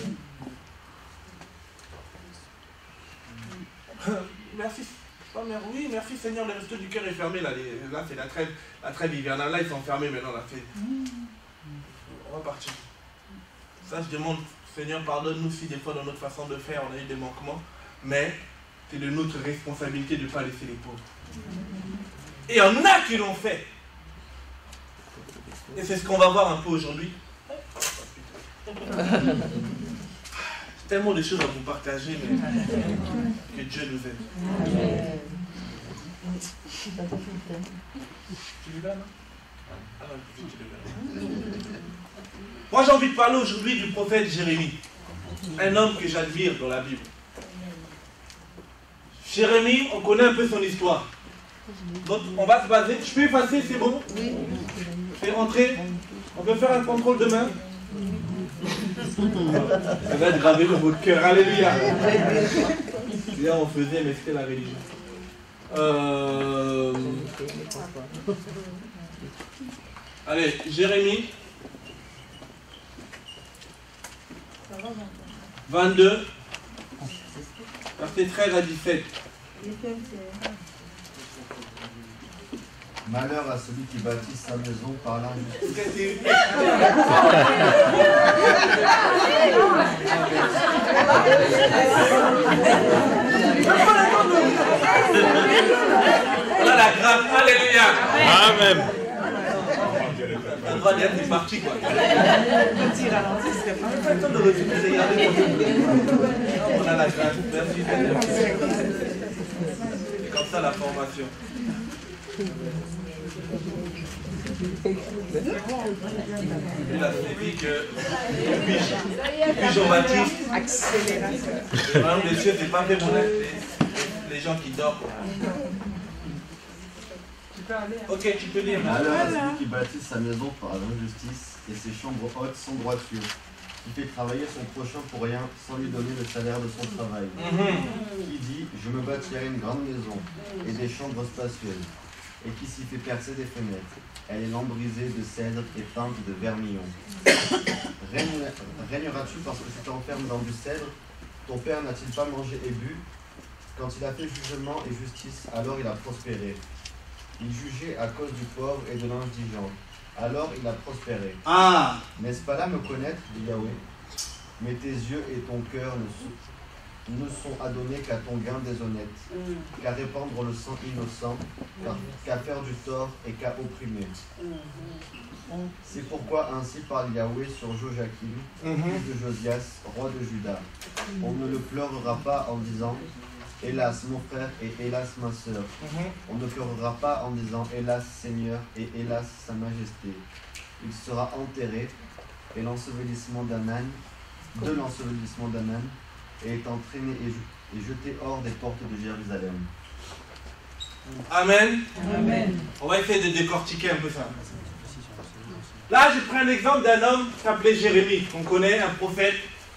Merci. Oui, merci Seigneur, le resto du cœur est fermé. Là, c'est la trêve hivernale. Là, ils sont fermés maintenant. Là, on va partir. Ça, je demande, Seigneur, pardonne-nous si des fois, dans notre façon de faire, on a eu des manquements. Mais c'est de notre responsabilité de ne pas laisser les pauvres. Et il y en a qui l'ont fait. Et c'est ce qu'on va voir un peu aujourd'hui. Tellement de choses à vous partager, mais que Dieu nous aide. Moi, j'ai envie de parler aujourd'hui du prophète Jérémie, un homme que j'admire dans la Bible. Jérémie, on connaît un peu son histoire. Donc, on va se baser. Je peux effacer, c'est bon? Fais rentrer. On peut faire un contrôle demain. Ça va être gravé dans votre cœur. Alléluia. Là, on faisait, mais c'était la religion. Allez, Jérémie 22, verset 13 à 17. Malheur à celui qui bâtit sa maison par l'injustice. Voilà la grâce, alléluia. Amen. Le droit d'être est parti quoi. Petit ralenti, ce serait pas le temps de retourner regarder. On a la grâce, merci. C'est comme ça la formation. Il a dit que depuis Jean-Baptiste, le royaume des cieux, c'est pas fait pour les gens qui dorment. Ok, tu peux lire. Malheur à celui qui bâtit sa maison par l'injustice et ses chambres hautes sans droiture, qui fait travailler son prochain pour rien sans lui donner le salaire de son travail. Qui dit, je me bâtirai une grande maison et des chambres spacieuses, et qui s'y fait percer des fenêtres. Elle est lambrisée de cèdre et peinte de vermillon. Régneras-tu parce que tu t'enfermes dans du cèdre? Ton père n'a-t-il pas mangé et bu? Quand il a fait jugement et justice, alors il a prospéré. Il jugeait à cause du pauvre et de l'indigent. Alors il a prospéré. Ah! N'est-ce pas là me connaître, dit Yahweh? Mais tes yeux et ton cœur ne sont adonnés qu'à ton gain déshonnête, qu'à répandre le sang innocent, qu'à faire du tort et qu'à opprimer. C'est pourquoi ainsi parle Yahweh sur Joachim, fils de Josias, roi de Juda. On ne le pleurera pas en disant « Hélas mon frère et hélas ma sœur ». On ne pleurera pas en disant « Hélas Seigneur et hélas sa majesté ». Il sera enterré et l'ensevelissement d'Anan, de l'ensevelissement d'Anan, et est entraîné et jeté hors des portes de Jérusalem. Amen. Amen. On va essayer de décortiquer un peu ça. Là, j'ai pris un exemple d'un homme qui s'appelait Jérémie, qu'on connaît, un prophète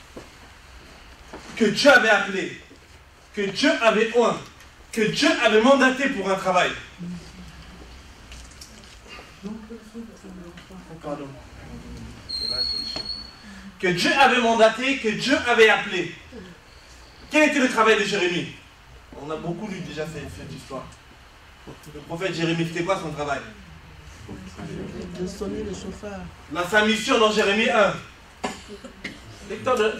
que Dieu avait appelé, que Dieu avait oint, que Dieu avait mandaté pour un travail. Pardon. Que Dieu avait mandaté, que Dieu avait appelé. Quel était le travail de Jérémie? On a beaucoup lu déjà cette histoire. Le prophète Jérémie, c'était quoi son travail? De sonner le chauffard. Sa mission dans Jérémie 1. Lecteur de...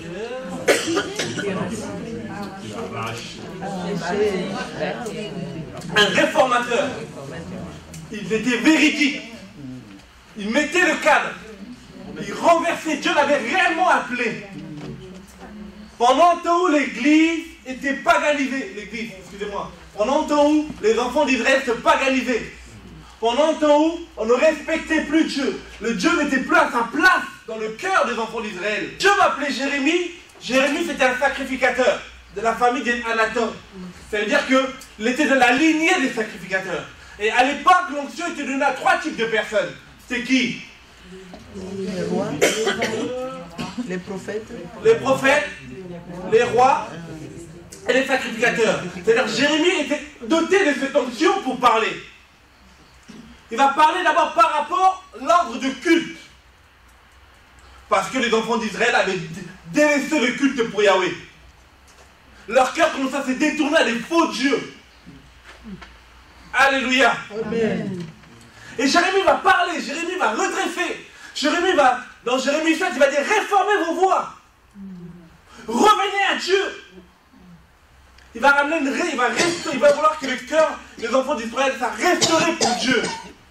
Un réformateur. Il était véridique. Il mettait le cadre. Il renversait. Dieu l'avait réellement appelé. Pendant le temps où l'église était paganisée, pendant le temps où les enfants d'Israël se paganisaient, pendant le temps où on ne respectait plus Dieu, le Dieu n'était plus à sa place dans le cœur des enfants d'Israël. Dieu va appeler Jérémie. Jérémie, c'était un sacrificateur de la famille d'Anaton. Ça veut dire qu'il était de la lignée des sacrificateurs. Et à l'époque, l'onction était donnée à 3 types de personnes. C'est qui? Les rois, les prophètes, les rois et les sacrificateurs. C'est-à-dire que Jérémie était doté de cette onction pour parler. Il va parler d'abord par rapport à l'ordre de culte. Parce que les enfants d'Israël avaient délaissé le culte pour Yahweh. Leur cœur commençait à se détourner à des faux dieux. Alléluia. Amen. Et Jérémie va parler, Jérémie va redresser. Dans Jérémie 7, il va dire, réformez vos voies. Revenez à Dieu. Il va ramener il va vouloir que le cœur des enfants d'Israël soit restauré pour Dieu.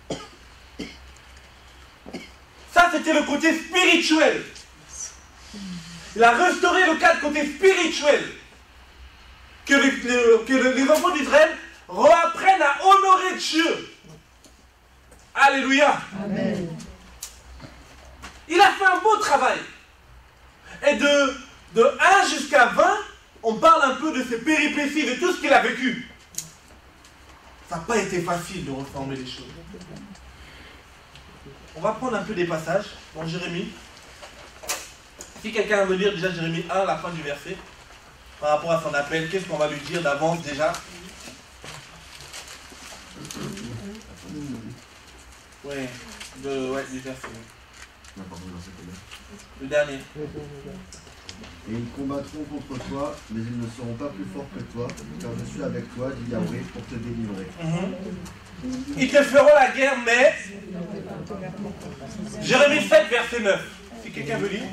Ça, c'était le côté spirituel. Il a restauré le cadre côté spirituel. Que les enfants d'Israël réapprennent à honorer Dieu. Alléluia. Amen. Il a fait un beau travail. Et de 1 jusqu'à 20, on parle un peu de ses péripéties, de tout ce qu'il a vécu. Ça n'a pas été facile de reformer les choses. On va prendre un peu des passages dans Jérémie. Si quelqu'un veut lire déjà Jérémie 1, la fin du verset, par rapport à son appel, qu'est-ce qu'on va lui dire d'avance déjà? Ouais, du verset. Le dernier. Et ils combattront contre toi, mais ils ne seront pas plus forts que toi, car je suis avec toi, dit Yahweh, pour te délivrer. Ils te feront la guerre, mais... Jérémie 7, verset 9. Si quelqu'un veut lire.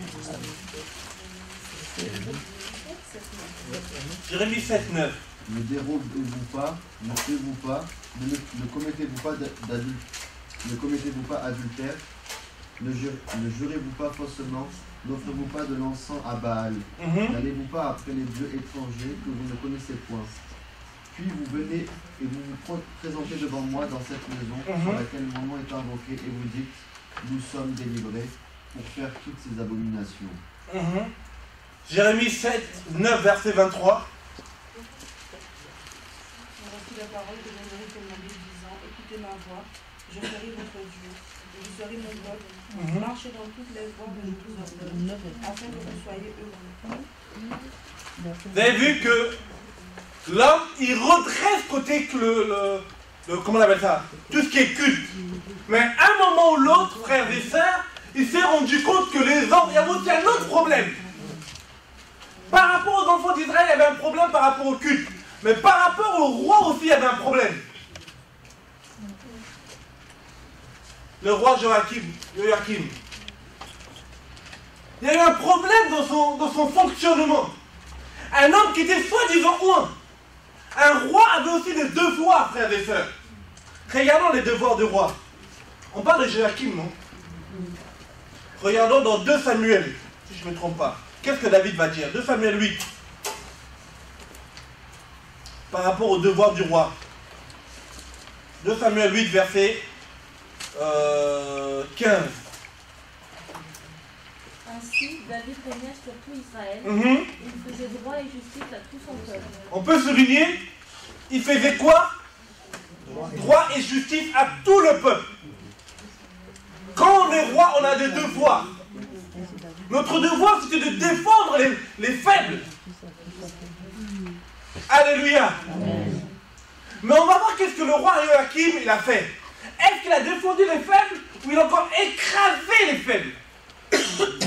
Jérémie 7, 9. Ne dérobez-vous pas, ne tuez-vous pas, ne commettez-vous pas adultère, ne jurez-vous pas faussement, n'offrez-vous pas de l'encens à Baal, n'allez-vous pas après les dieux étrangers que vous ne connaissez point. Puis vous venez et vous vous présentez devant moi dans cette maison sur laquelle mon nom est invoqué et vous dites, nous sommes délivrés pour faire toutes ces abominations. Jérémie 7, 9, verset 23. Voici la parole que j'aimerais commander, disant, écoutez ma voix, je serai votre Dieu, et vous serez mon peuple, marchez dans toutes les voies que je vous ordonne, afin que vous soyez heureux. Vous avez vu que l'homme, il redresse côté comment on appelle ça? Tout ce qui est culte. Mais à un moment ou l'autre, frères et sœurs, il s'est rendu compte que les hommes, il y a aussi un autre problème. Par rapport aux enfants d'Israël, il y avait un problème par rapport au culte. Mais par rapport au roi aussi, il y avait un problème. Le roi Joachim. Il y a eu un problème dans son fonctionnement. Un homme qui était soi-disant loin. Un roi avait aussi des devoirs, frères et sœurs. Regardons les devoirs du roi. On parle de Joachim, non? Regardons dans 2 Samuel, si je ne me trompe pas. Qu'est-ce que David va dire? 2 Samuel 8. Par rapport aux devoirs du roi. 2 Samuel 8, verset 15. Ainsi, David régnait sur tout Israël. Il faisait droit et justice à tout son peuple. On peut souligner, il faisait quoi? Droit et justice à tout le peuple. Quand on est roi, on a des devoirs. Notre devoir, c'était de défendre les faibles. Alléluia. Mais on va voir qu'est-ce que le roi Joachim il a fait. Est-ce qu'il a défendu les faibles où il a encore écrasé les faibles. Il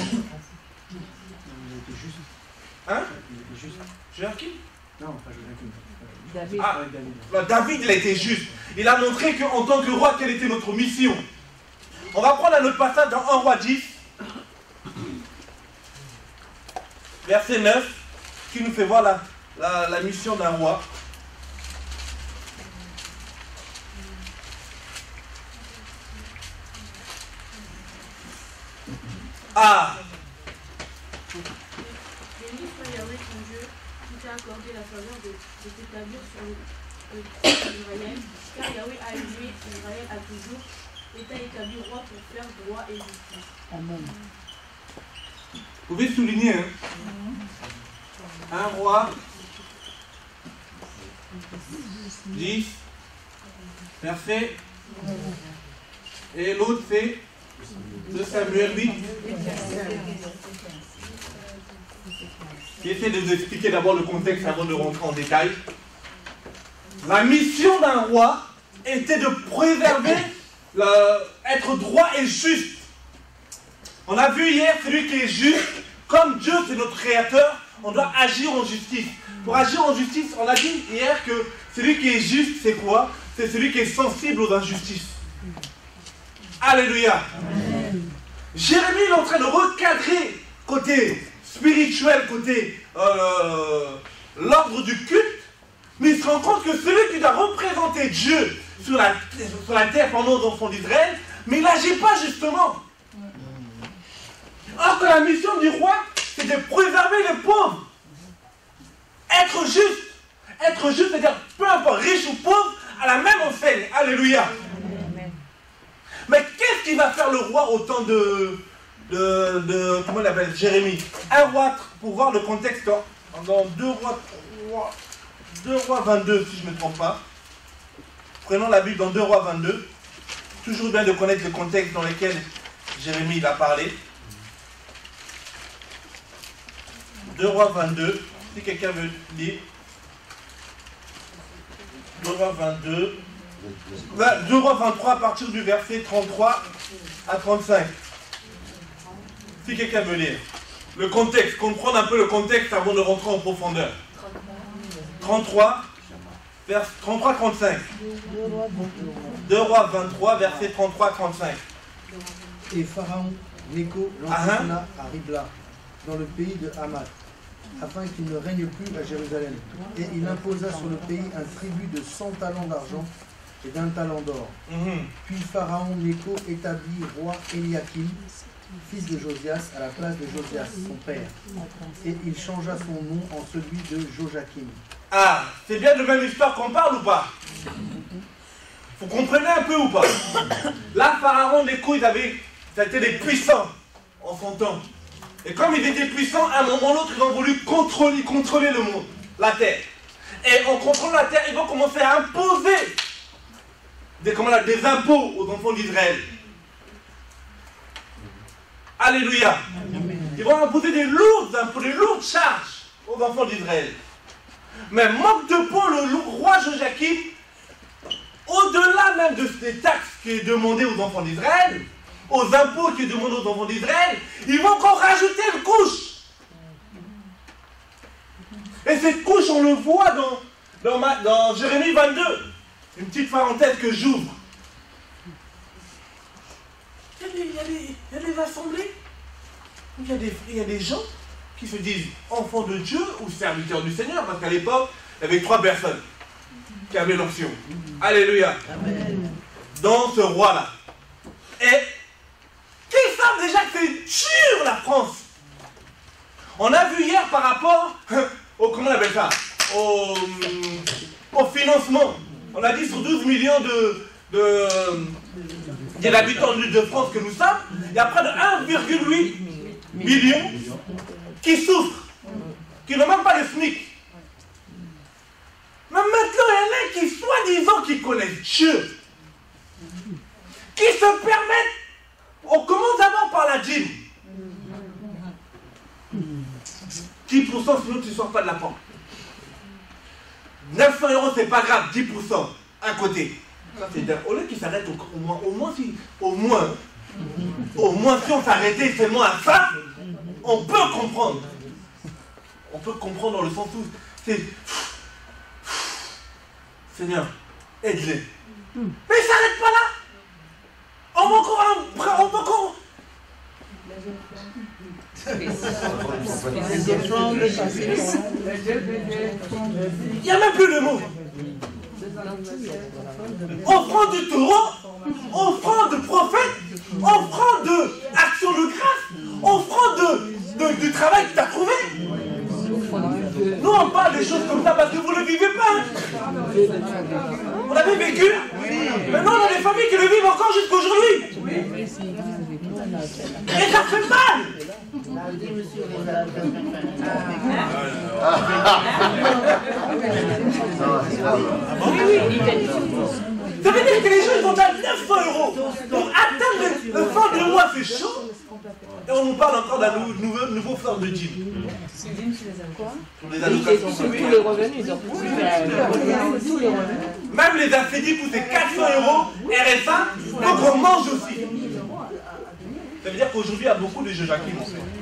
était juste. Hein? Il était juste. Joachim? Non, pas Joachim. David. Ah, David, il a été juste. Il a montré qu'en tant que roi, quelle était notre mission. On va prendre un autre passage dans 1 Roi 10, verset 9, qui nous fait voir la mission d'un roi. Ah! Béni soit Yahweh ton Dieu, qui t'a accordé la faveur de t'établir sur le trône d'Israël, car Yahweh a aimé Israël à toujours, et t'a établi roi pour faire droit et justice. Amen. Vous pouvez souligner, hein? Un roi 10, verset, et l'autre c'est 2 Samuel 8. J'essaie de vous expliquer d'abord le contexte avant de rentrer en détail. La mission d'un roi était de préserver, être droit et juste. On a vu hier, celui qui est juste, comme Dieu c'est notre créateur, on doit agir en justice. Pour agir en justice, on a dit hier que celui qui est juste, c'est quoi? C'est celui qui est sensible aux injustices. Alléluia. Jérémie est en train de recadrer côté spirituel, côté l'ordre du culte, mais il se rend compte que celui qui doit représenter Dieu sur la terre pendant aux enfants d'Israël, mais il n'agit pas justement. Or que la mission du roi, c'est de préserver les pauvres. Être juste, c'est-à-dire peu importe, riche ou pauvre, à la même enseigne. Alléluia. Mais qu'est-ce qui va faire le roi au temps de comment on appelle, Jérémie? Un roi, pour voir le contexte, dans 2 rois 22, si je ne me trompe pas. Prenons la Bible dans 2 rois 22. Toujours bien de connaître le contexte dans lequel Jérémie va parler. 2 rois 22, si quelqu'un veut lire. 2 rois 22. 2 rois 23 à partir du verset 33 à 35. Si quelqu'un veut lire. Le contexte, comprendre un peu le contexte avant de rentrer en profondeur. 33, vers 33-35. 2 rois 23, verset 33-35. Et Pharaon Néco l'envoya à Ribla, dans le pays de Hamath, afin qu'il ne règne plus à Jérusalem. Et il imposa sur le pays un tribut de 100 talents d'argent et d'1 talent d'or. Puis Pharaon Néco établit roi Eliakim, fils de Josias, à la place de Josias, son père. Et il changea son nom en celui de Joachim. Ah, c'est bien de même histoire qu'on parle ou pas? Vous comprenez un peu ou pas? Là, Pharaon Néco, ça a été des puissants en son temps. Et comme ils étaient puissants, à un moment ou l'autre, ils ont voulu contrôler le monde, la terre. Et en contrôlant la terre, ils vont commencer à imposer des impôts aux enfants d'Israël. Alléluia. Ils vont imposer des lourdes impôts, des lourdes charges aux enfants d'Israël. Mais manque de peau, le roi Joachim, au-delà même des taxes qui est demandées aux enfants d'Israël, aux impôts qui est demandé aux enfants d'Israël, ils vont encore rajouter une couche. Et cette couche, on le voit dans Jérémie 22. Une petite parenthèse que j'ouvre. Il y a des assemblées où il y a des gens qui se disent enfants de Dieu ou serviteurs du Seigneur, parce qu'à l'époque, il y avait 3 personnes qui avaient l'option. Alléluia. Amen. Dans ce roi-là. Et qui savent déjà que c'est dur la France. On a vu hier par rapport comment on appelle ça, au financement. On a dit sur 12 millions d'habitants de France que nous sommes, il y a près de 1,8 million qui souffrent, qui n'ont même pas le SMIC. Mais maintenant, il y en a qui, soi-disant, qui connaissent Dieu, qui se permettent, on commence d'abord par la dîme. 10%, sinon tu ne sors pas de la pente. 900 €, c'est pas grave, 10% à côté. Ça, c'est dingue. Au lieu qu'il s'arrête au moins si on s'arrêtait seulement à ça, on peut comprendre. On peut comprendre dans le sens où c'est Seigneur, aide-les. Mais il s'arrête pas là. On va encore. Il n'y a même plus le mot. Offrande du taureau, offrande de prophète, offrande de action de grâce, offrande du travail que tu as trouvé. Nous on parle des choses comme ça parce que vous ne le vivez pas. Vous l'avez vécu. Maintenant on a des familles qui le vivent encore jusqu'aujourd'hui. Et ça fait mal. Ça veut dire que les gens sont à 900 € pour atteindre le fin du mois, c'est chaud. Et on nous parle encore d'un nouveau forme de dîme. Pour les allocations. Tous les revenus. Même les affédis pour ces 400 € RSA, donc on mange aussi. Ça veut dire qu'aujourd'hui, il y a beaucoup de Joachim en fait.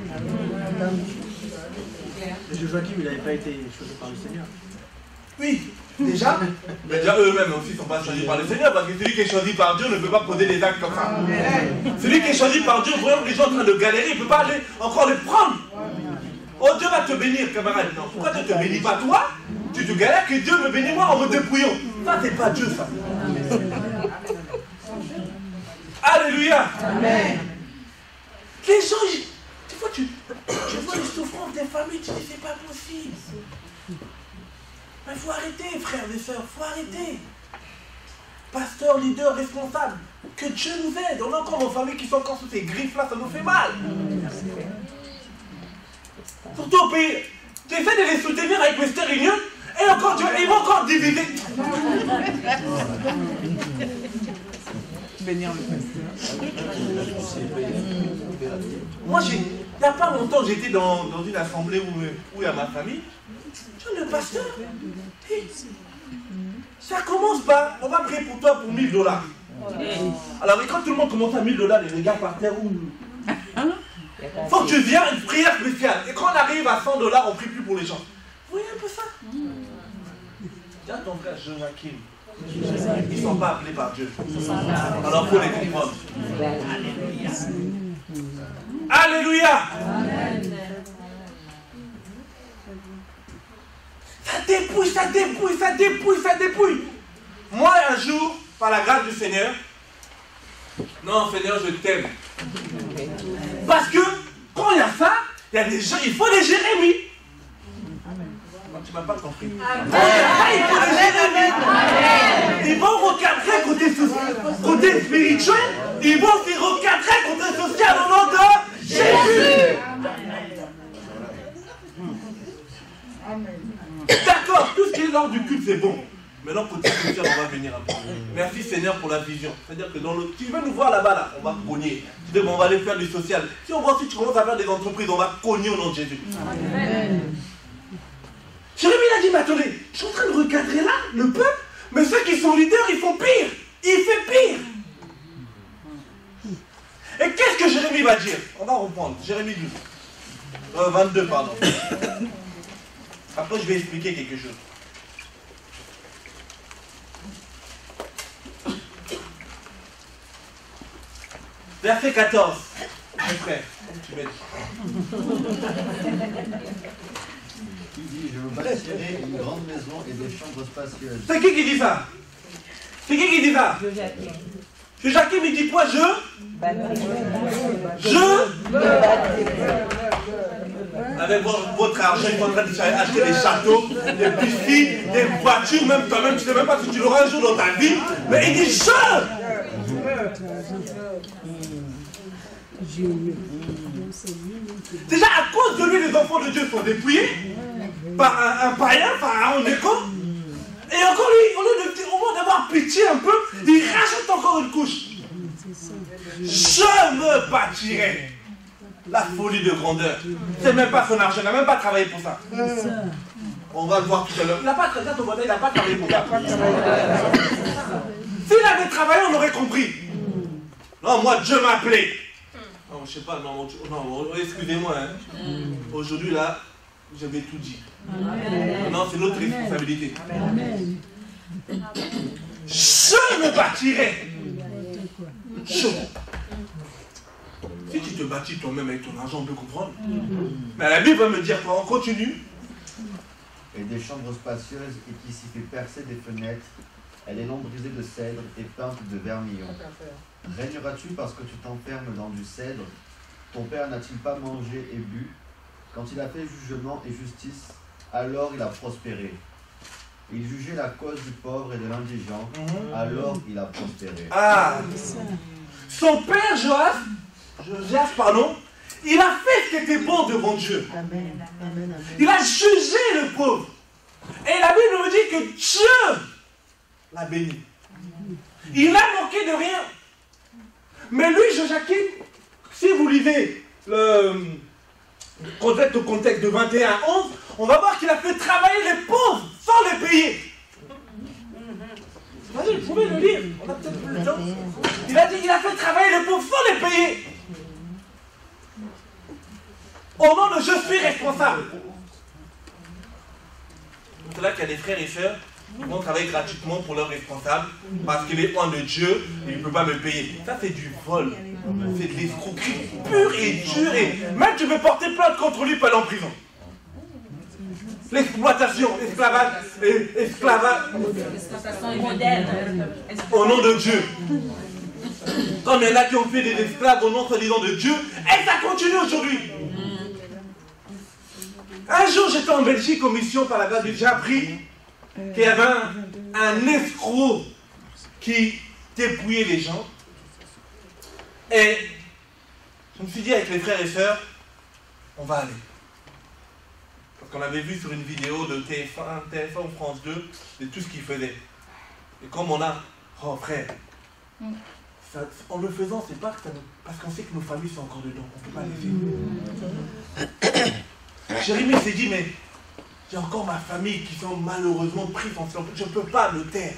Le Joachim, il n'avait pas été choisi par le Seigneur. Oui, déjà. Mais déjà eux-mêmes aussi ne sont pas choisis par le Seigneur, parce que celui qui est choisi par Dieu ne peut pas poser des actes comme ça. Celui qui est choisi par Dieu, voyant que les gens sont en train de galérer, il ne peut pas aller encore les prendre. Oh, Dieu va te bénir, camarade. Non, pourquoi Dieu ne te bénit pas toi? Tu te galères que Dieu me bénit moi en me dépouillant. Ça, c'est pas Dieu, ça. Alléluia. Amen. Les gens, tu vois les souffrances des familles, tu dis c'est pas possible. Mais il faut arrêter, frères et sœurs, il faut arrêter. Pasteur, leader, responsable, que Dieu nous aide. On a encore nos familles qui sont encore sous ces griffes-là, ça nous fait mal. Surtout au pays, tu essaies de les soutenir avec Western Union, et encore Dieu, ils vont encore diviser. Bénir le pasteur. Moi, il n'y a pas longtemps, j'étais dans une assemblée où il y a ma famille. Le pasteur, ça commence par, on va prier pour toi pour 1000 $. Alors, quand tout le monde commence à 1000 $, les regards par terre, faut que tu viennes une prière spéciale. Et quand on arrive à 100 $, on ne prie plus pour les gens. Vous voyez un peu ça? Tiens ton frère Joachim. Ils ne sont pas appelés par Dieu. Alors il faut les comprendre. Alléluia. Ça dépouille. Moi, un jour, par la grâce du Seigneur, non, Seigneur, je t'aime. Parce que, quand il y a ça, il y a des gens, il faut des Jérémies. Non, tu ne m'as pas compris. Il faut des Jérémies. Ils vont recadrer côté spirituel, ils vont s'y recadrer côté social au nom de Jésus. D'accord, tout ce qui est lors du culte, c'est bon. Maintenant, côté social, on va venir un peu. Merci Seigneur pour la vision. C'est-à-dire que tu veux nous voir là-bas, là, on va cogner. Tu dis, bon, on va aller faire du social. Si on voit si tu commences à faire des entreprises, on va cogner au nom de Jésus. Amen. Jérémie a dit, mais attendez, je suis en train de recadrer là, le peuple, mais ceux qui sont leaders, ils font pire. Il fait pire. Et qu'est-ce que Jérémie va dire? On va reprendre. Jérémie 22, pardon. Après, je vais expliquer quelque chose. Verset 14. Mon frère, tu m'aides. Il dit, je vous bâtirai une grande maison et des chambres spacieuses. C'est qui dit ça? C'est qui dit ça? Joachim, il dit quoi? Avec votre argent, il est en train d'acheter des châteaux, des piscines, des voitures, même toi-même, tu ne sais même pas si tu l'auras un jour dans ta vie. Mais il dit Déjà, à cause de lui, les enfants de Dieu sont dépouillés par un païen, par un écho. Et encore lui, au lieu d'avoir pitié un peu, il rajoute encore une couche. Je me bâtirai. La folie de grandeur. C'est même pas son argent, il n'a même pas travaillé pour ça. On va le voir tout à l'heure. Il n'a pas travaillé pour ça. Si S'il avait travaillé, on aurait compris. Non, moi, Dieu m'a appelé. Non, je sais pas, non, excusez-moi. Hein. Aujourd'hui, là, j'avais tout dit. Non, c'est notre responsabilité. Je me bâtirai. Si tu te bâtis toi-même avec ton argent, on peut comprendre. Mais la Bible va me dire quoi? On continue. Et des chambres spacieuses et qui s'y fait percer des fenêtres. Elle est non brisée de cèdre et peinte de vermillon. Régneras-tu parce que tu t'enfermes dans du cèdre? Ton père n'a-t-il pas mangé et bu? Quand il a fait jugement et justice, alors il a prospéré. Il jugeait la cause du pauvre et de l'indigent, alors il a prospéré. Ah! Son père Josias, pardon, il a fait ce qui était bon devant Dieu. Il a jugé le pauvre. Et la Bible nous dit que Dieu l'a béni. Il n'a manqué de rien. Mais lui, Joachim, si vous lisez le contexte de 21 à 11, on va voir qu'il a fait travailler les pauvres sans les payer. Vas-y, vous pouvez le lire. On a peut-être plus le temps. Il a dit qu'il a fait travailler les pauvres sans les payer. Au nom de je suis responsable. C'est là qu'il y a des frères et sœurs qui vont travailler gratuitement pour leurs responsables parce qu'il est loin de Dieu et il ne peut pas me payer. Ça, c'est du vol. C'est de l'escroquerie pure et dure. Et même tu peux porter plainte contre lui, pas aller en prison. L'exploitation, esclavage au nom de Dieu. Comme il y en a qui ont fait des esclaves au nom soi-disant de Dieu, et ça continue aujourd'hui. Un jour, j'étais en Belgique en mission par la grâce de Dieu. J'ai appris qu'il y avait un escroc qui dépouillait les gens. Et je me suis dit avec les frères et sœurs, on va aller. Parce qu'on avait vu sur une vidéo de TF1 ou France 2, de tout ce qu'ils faisaient. Et comme on a, oh frère, ça, en le faisant, c'est pas que ça nous... Parce qu'on sait que nos familles sont encore dedans, on ne peut pas les faire. Jérémie s'est dit, mais j'ai encore ma famille qui sont malheureusement prises en silence. Je ne peux pas le taire.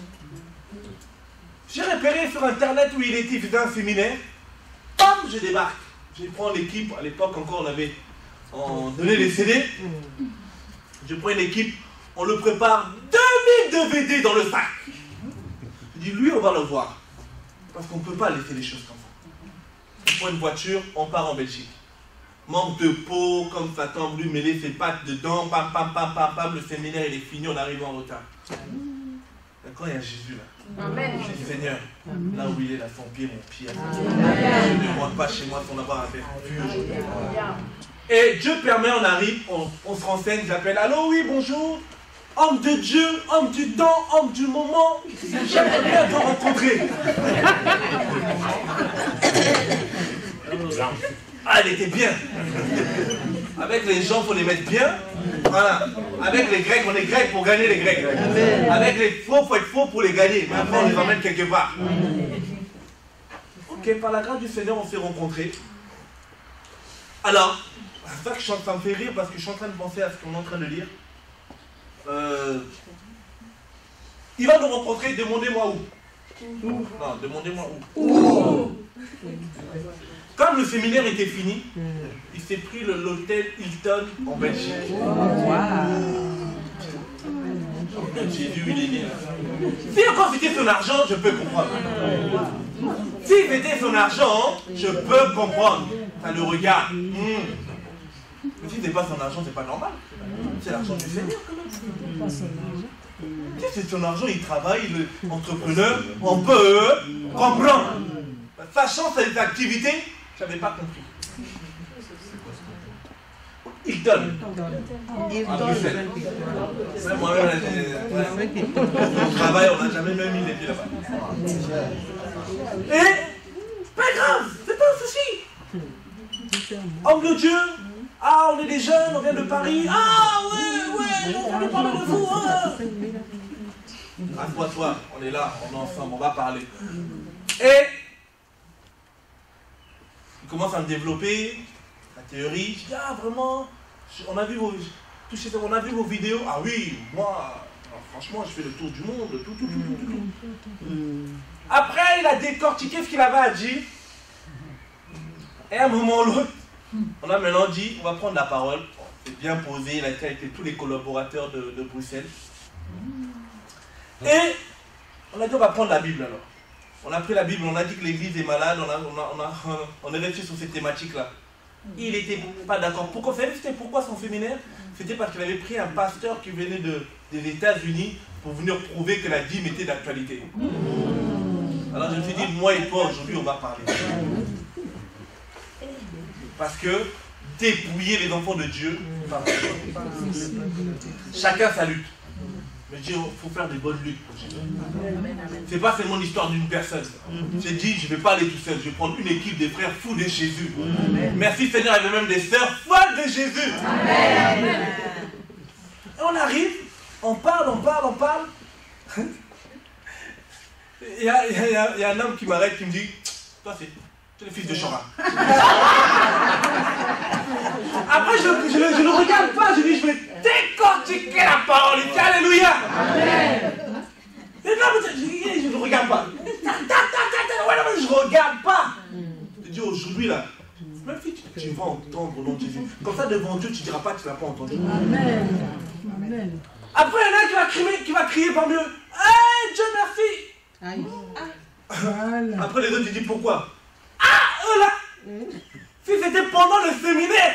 J'ai repéré sur internet où il était, il faisait un séminaire. Bam, je débarque. Je prends l'équipe, à l'époque encore on donnait les CD. Je prends une équipe, on le prépare 2000 DVD dans le sac. Je dis, lui, on va le voir. Parce qu'on ne peut pas laisser les choses comme ça. On prend une voiture, on part en Belgique. Manque de peau, comme ça tombe, lui mêler ses pattes dedans, pam, pam, pam, pam, pam, le séminaire il est fini, on arrive en retard. Quand il y a Jésus là, je dis Seigneur, là où il est, là, son pied, mon pied. Je ne rentre pas chez moi sans avoir affaire. Et Dieu permet, on arrive, on se renseigne, j'appelle, allô, oui, bonjour, homme de Dieu, homme du temps, homme du moment, j'aimerais bien te rencontrer. Ah, elle était bien. Avec les gens, il faut les mettre bien. Voilà. Avec les Grecs, on est Grecs pour gagner les Grecs. Avec les faux, il faut être faux pour les gagner. Mais après, on les emmène quelque part. Ok, par la grâce du Seigneur, on s'est rencontrés. Alors, c'est ça que ça me fait rire parce que je suis en train de penser à ce qu'on est en train de lire. Il va nous rencontrer, demandez-moi où. Non, demandez-moi où. Comme le séminaire était fini, il s'est pris l'hôtel Hilton en Belgique. Jésus, il est né. Si encore c'était son argent, je peux comprendre. Si c'était son argent, je peux comprendre. Ça le regarde. Mais si c'est pas son argent, c'est pas normal. C'est l'argent du Seigneur quand même. Si c'est son argent, il travaille, il est entrepreneur, on peut comprendre. Sachant ses activités, je n'avais pas compris. Il donne. Moi-même, on travaille, on n'a jamais même mis les pieds là-bas. Et, pas grave, c'est pas un souci. Homme de Dieu, ah, on est des jeunes, on vient de Paris. Ah, ouais, on nous parle de vous. Assois-toi, on est là, on est ensemble, on va parler. Et il commence à me développer la théorie. Je dis, ah vraiment, on a vu vos vidéos. Ah oui, moi, franchement, je fais le tour du monde, tout. Après, il a décortiqué ce qu'il avait à dire. Et à un moment ou l'autre, on a maintenant dit, on va prendre la parole. C'est bien posé, il a été avec tous les collaborateurs de Bruxelles. Et on a dit, on va prendre la Bible alors. On a pris la Bible, on a dit que l'église est malade, on est resté sur cette thématique-là. Il n'était pas d'accord. Pourquoi son séminaire? C'était parce qu'il avait pris un pasteur qui venait des États-Unis pour venir prouver que la dîme était d'actualité. Alors je me suis dit, moi et toi aujourd'hui on va parler. Parce que dépouiller les enfants de Dieu, chacun sa lutte. Mais Dieu, il faut faire des bonnes luttes pour Jésus. C'est pas seulement l'histoire d'une personne. J'ai dit, je ne vais pas aller tout seul, je vais prendre une équipe de frères fous de Jésus. Merci Seigneur, il y avait même des sœurs folles de Jésus. Et on arrive, on parle. Il y a un homme qui m'arrête, qui me dit, toi c'est le fils de Chora. Après, je ne regarde pas, je dis, je vais décortiquer la parole. Il dit, alléluia. Et non, je ne regarde pas. Je ne regarde pas. Je dis, aujourd'hui, là, même si tu vas entendre au nom de Jésus, comme ça, devant Dieu, tu ne diras pas que tu ne l'as pas entendu. Amen. Après, il y en a qui va crier parmi eux, hey, Dieu merci. Après, les autres, ils disent, pourquoi? Ah, eux là, si c'était pendant le séminaire.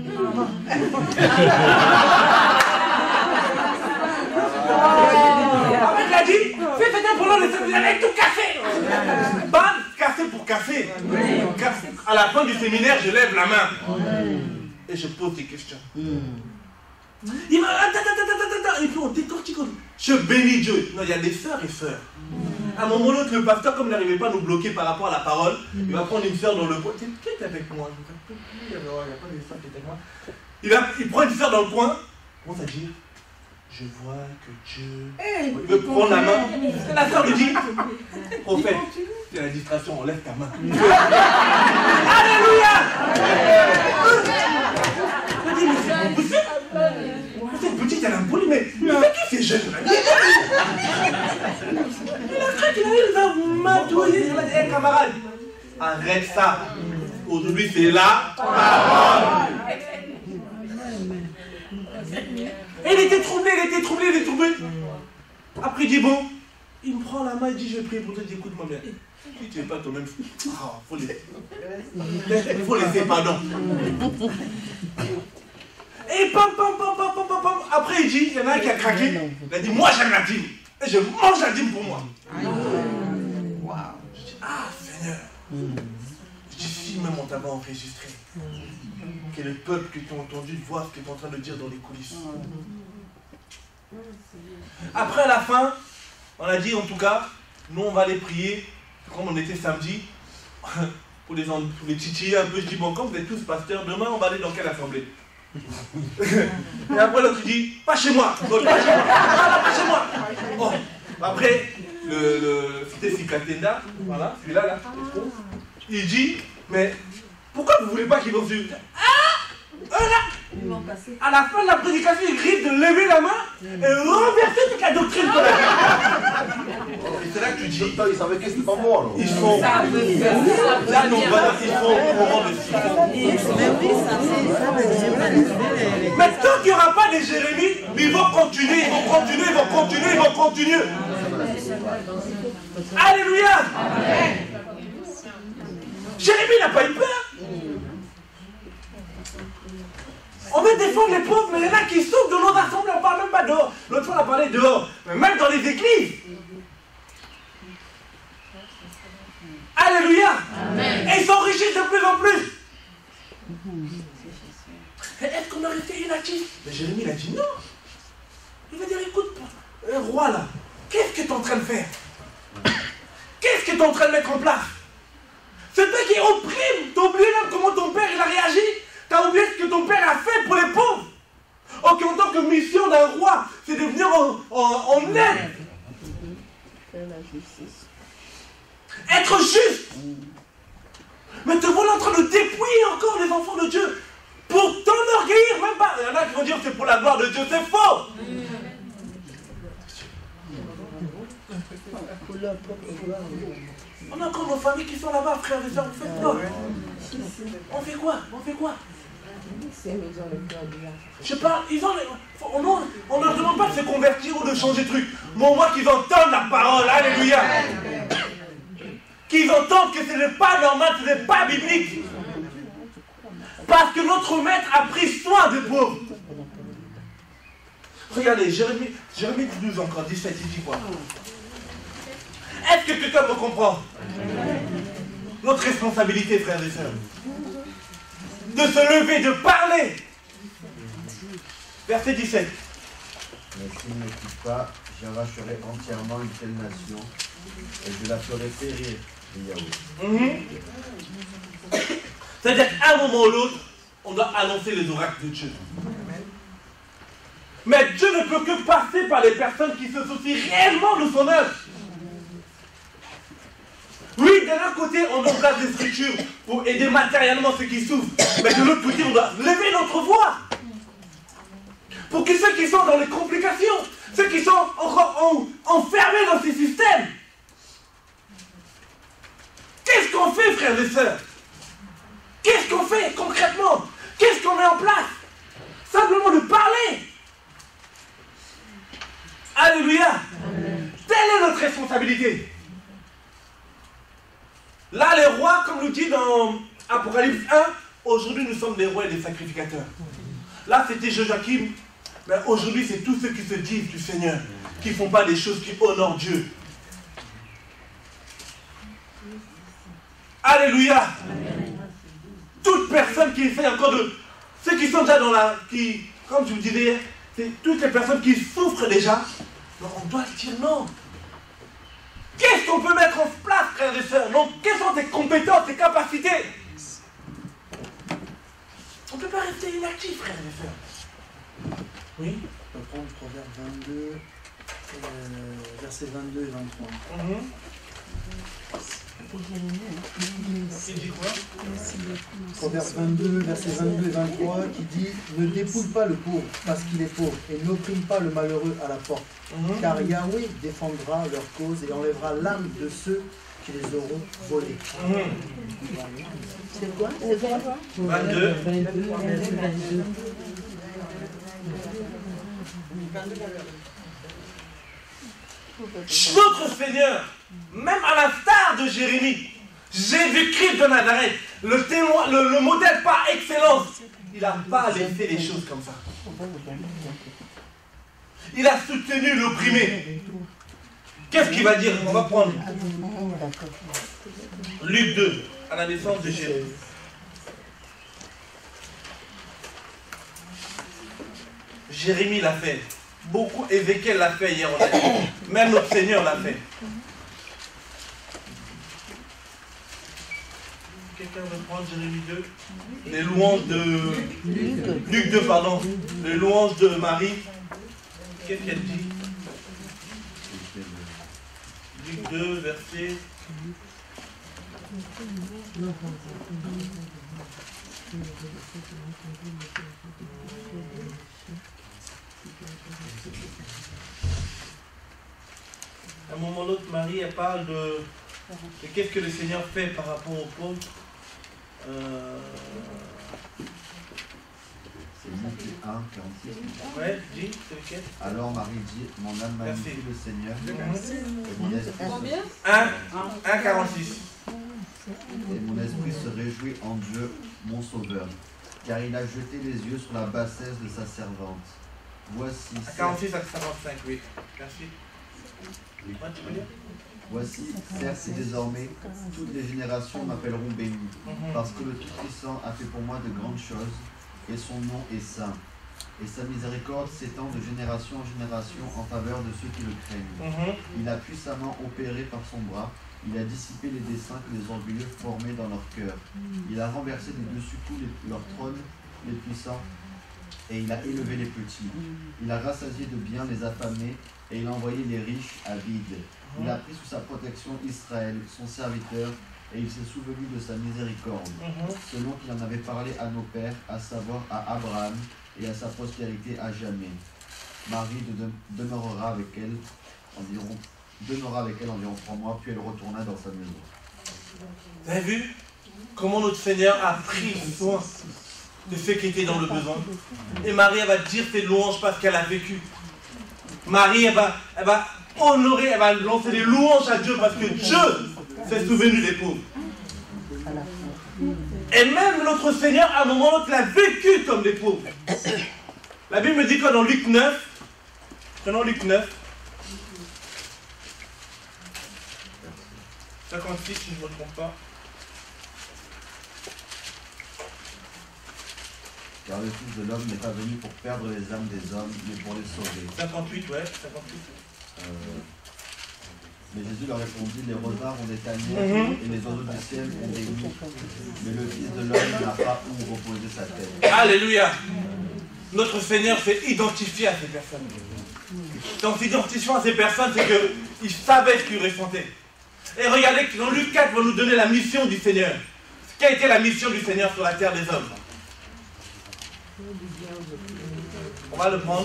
Après, il a dit, si c'était pendant le séminaire, il avait tout cassé. Pas cassé pour casser. À la fin du séminaire, je lève la main. Et je pose des questions. Il m'a... Et puis on décortique. Je bénis Dieu. Non, il y a des sœurs et sœurs. À un moment ou l'autre, le pasteur, comme il n'arrivait pas à nous bloquer par rapport à la parole, il va prendre une sœur dans le coin. Qui est avec moi? Il n'y a pas de sœur qui est avec moi. Il prend une sœur dans le coin. On va dire, je vois que Dieu... Il veut prendre la main. La sœur lui dit, prophète, c'est la distraction, on lève ta main. Alléluia. Je dis, mais c'est pas possible. Cette petite, elle a un poli, mais c'est qui ces jeunes là? Il a cru qu'il va m'adouiller. Il m'a dit, hé camarade, arrête ça. Aujourd'hui, c'est la parole. Et il était troublé. Après, il dit, bon, il me prend la main et dit, je vais prier pour toi. Il dit, écoute-moi bien. Si tu n'es pas toi-même, faut laisser pardon. Et pam. Après, il dit, il y en a un qui a craqué. Il a dit, moi j'aime la dîme. Et je mange la dîme pour moi. Je dis, ah Seigneur. Je dis, si même on t'avait enregistré, que le peuple que tu as entendu voit ce que tu es en train de dire dans les coulisses. Après, à la fin, on a dit, en tout cas, nous on va aller prier. Comme on était samedi, pour les titiller un peu, je dis, bon, comme vous êtes tous pasteurs, demain on va aller dans quelle assemblée? Et après l'autre dit, pas chez moi. Pas chez moi. Oh. Après, c'était Sikatenda, voilà, celui-là, là. Il dit, mais pourquoi vous ne voulez pas qu'ils vont sur... À la fin de la prédication, il risque de lever la main et renverser toute la doctrine qu'on a. Et c'est là que tu dis... Ils savaient que c'était pas moi, alors. Ils sont... Là, non, ils sont au courant de ce mais tant qu'il n'y aura pas de Jérémie, ils vont continuer. Alléluia. Jérémie n'a pas eu peur. On veut défendre les pauvres, mais il y en a qui souffrent de nos assemblées, on ne parle même pas dehors. L'autre fois, on a parlé dehors, mais même dans les églises. Alléluia. Amen. Et ils s'enrichissent de plus en plus. Est-ce qu'on aurait été inactif? Mais Jérémie, il a dit non. Il va dire, écoute, roi là, qu'est-ce que tu es en train de faire? Qu'est-ce que tu es en train de mettre en place? C'est toi qui opprime. Tu as oublié même comment ton père il a réagi. Tu as oublié ce que ton père a fait pour les pauvres. Ok, en tant que mission d'un roi, c'est de venir en aide. Être juste. Mais te voilà en train de dépouiller encore les enfants de Dieu. Pour t'enorgueillir, même pas. Il y en a qui vont dire c'est pour la gloire de Dieu, c'est faux. On a encore nos familles qui sont là-bas, frères et sœurs, vous faites quoi? On fait quoi? On fait quoi? Je parle, on ne leur demande pas de se convertir ou de changer de truc. Mais au moins qu'ils entendent la parole, alléluia. Qu'ils entendent que ce n'est pas normal, ce n'est pas biblique. Parce que notre maître a pris soin des pauvres. Regardez, Jérémie 12 encore, 17, il dit quoi? Est-ce que quelqu'un me comprend? Notre responsabilité, frères et sœurs, de se lever, de parler. Verset 17. Mais s'il ne m'écoute pas, j'arracherai entièrement une telle nation et je la ferai périr, dit Yahweh. C'est-à-dire qu'à un moment ou l'autre, on doit annoncer les oracles de Dieu. Mais Dieu ne peut que passer par les personnes qui se soucient réellement de son œuvre. Oui, d'un côté, on donne place des structures pour aider matériellement ceux qui souffrent. Mais de l'autre côté, on doit lever notre voix. Pour que ceux qui sont dans les complications, ceux qui sont encore enfermés dans ces systèmes. Qu'est-ce qu'on fait, frères et sœurs? Qu'est-ce qu'on fait concrètement? Qu'est-ce qu'on met en place? Simplement de parler. Alléluia. Telle est notre responsabilité. Là, les rois, comme nous dit dans Apocalypse 1, aujourd'hui nous sommes des rois et des sacrificateurs. Là, c'était Joachim, mais aujourd'hui, c'est tous ceux qui se disent du Seigneur, qui ne font pas des choses qui honorent Dieu. Alléluia. Toute personne qui essaie encore de... Ceux qui sont déjà dans la... comme je vous disais, c'est toutes les personnes qui souffrent déjà. Donc on doit dire non. Qu'est-ce qu'on peut mettre en place, frères et sœurs? Donc, quelles sont tes compétences, tes capacités? On ne peut pas rester inactif, frères et sœurs. Oui? On va prendre Proverbe 22, versets 22 et 23. Il dit quoi? Proverbe 22, versets 22 et 23, qui dit « Ne dépouille pas le pauvre parce qu'il est pauvre, et n'opprime pas le malheureux à la porte. Car Yahweh défendra leur cause et enlèvera l'âme de ceux qui les auront volés. C'est quoi? 22. Notre Seigneur, même à l'instar de Jérémie, Jésus-Christ de Nazareth, le modèle par excellence, il n'a pas laissé les choses comme ça. Il a soutenu l'opprimé. Qu'est-ce qu'il va dire? On va prendre Luc 2, à la naissance de Jésus. Jérémie l'a fait. Beaucoup, Ézéchiel l'a fait hier, on a dit. Même notre Seigneur l'a fait. Quelqu'un veut prendre Jérémie 2? Les louanges de... Luc 2, pardon. Les louanges de Marie. Qu'est-ce qu'elle dit? Luc 2, verset... À un moment ou l'autre, Marie, elle parle de qu'est-ce que le Seigneur fait par rapport aux pauvres. C'est Luc 1, 46. Ouais, dis, c'est lequel? Alors Marie dit, mon âme magnifie le Seigneur. Et mon esprit Combien? 1, 46. Et mon esprit se réjouit en Dieu, mon Sauveur, car il a jeté les yeux sur la bassesse de sa servante. Voici. 46 à 45, oui. Merci. Oui. Ouais, tu peux dire? Voici, certes et désormais, toutes les générations m'appelleront béni, parce que le Tout-Puissant a fait pour moi de grandes choses, et son nom est saint. Et sa miséricorde s'étend de génération en génération en faveur de ceux qui le craignent. Il a puissamment opéré par son bras, il a dissipé les desseins que les orgueilleux formaient dans leur cœur. Il a renversé des dessus-coups leurs trônes, les puissants, et il a élevé les petits. Il a rassasié de biens les affamés, et il a envoyé les riches à vide. Il a pris sous sa protection Israël, son serviteur, et il s'est souvenu de sa miséricorde, selon qu'il en avait parlé à nos pères, à savoir à Abraham et à sa postérité à jamais. Marie demeurera avec elle environ demeura avec elle environ 3 mois, puis elle retourna dans sa maison. Vous avez vu comment notre Seigneur a pris soin de ceux qui étaient dans le besoin? Et Marie, elle va dire ses louanges parce qu'elle a vécu. Marie, elle va honorer, elle va lancer des louanges à Dieu parce que Dieu s'est souvenu des pauvres. Et même notre Seigneur, à un moment ou l'autre, l'a vécu comme des pauvres. La Bible me dit que dans Luc 9, prenons Luc 9, 56 si je ne me trompe pas. Car le Fils de l'homme n'est pas venu pour perdre les âmes des hommes, mais pour les sauver. 58, ouais, 58. Mais Jésus leur répondit, les renards ont des tanières et les oiseaux du ciel ont des nids. Mais le Fils de l'homme n'a pas où reposer sa tête. Alléluia. Notre Seigneur s'est identifié à ces personnes. Donc s'identifiant à ces personnes, c'est qu'il savait ce qu'il ressentait. Et regardez que dans Luc 4 va nous donner la mission du Seigneur. Quelle a été la mission du Seigneur sur la terre des hommes? On va le prendre.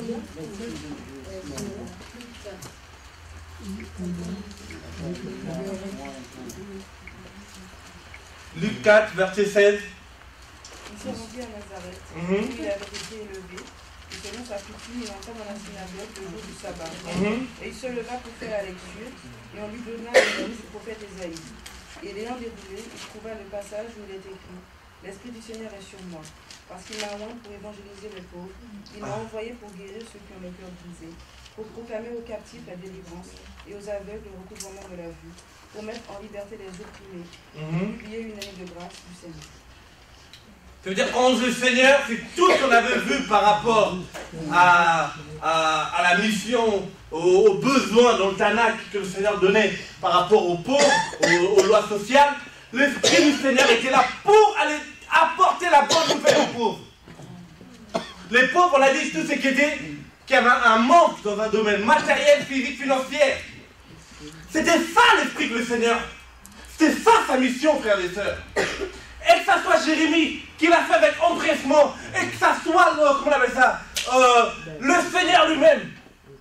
Luc 4, verset 16. Il s'est rendu à Nazareth, où il avait été élevé, et selon sa coutume, il entra dans la synagogue le jour du sabbat. Et il se leva pour faire la lecture, et on lui donna le livre du prophète Ésaïe. Et l'ayant déroulé, il trouva le passage où il est écrit « L'Esprit du Seigneur est sur moi, parce qu'il m'a oint pour évangéliser les pauvres, il m'a envoyé pour guérir ceux qui ont le cœur brisé, pour proclamer aux captifs la délivrance et aux aveugles le recouvrement de la vue, pour mettre en liberté les opprimés, pour publier une année de grâce du Seigneur. » Ça veut dire qu'en le Seigneur, c'est tout ce qu'on avait vu par rapport à la mission, aux besoins dans le Tanakh que le Seigneur donnait par rapport aux pauvres, aux lois sociales. L'Esprit du Seigneur était là pour aller apporter la bonne nouvelle aux pauvres. Les pauvres, on a dit, tous ceux qui avaient un manque dans un domaine matériel, physique, financier. C'était ça l'Esprit que le Seigneur. C'était ça sa mission, frères et sœurs. Et que ça soit Jérémie, qui l'a fait avec empressement, et que ça soit, comment on appelle ça, le Seigneur lui-même.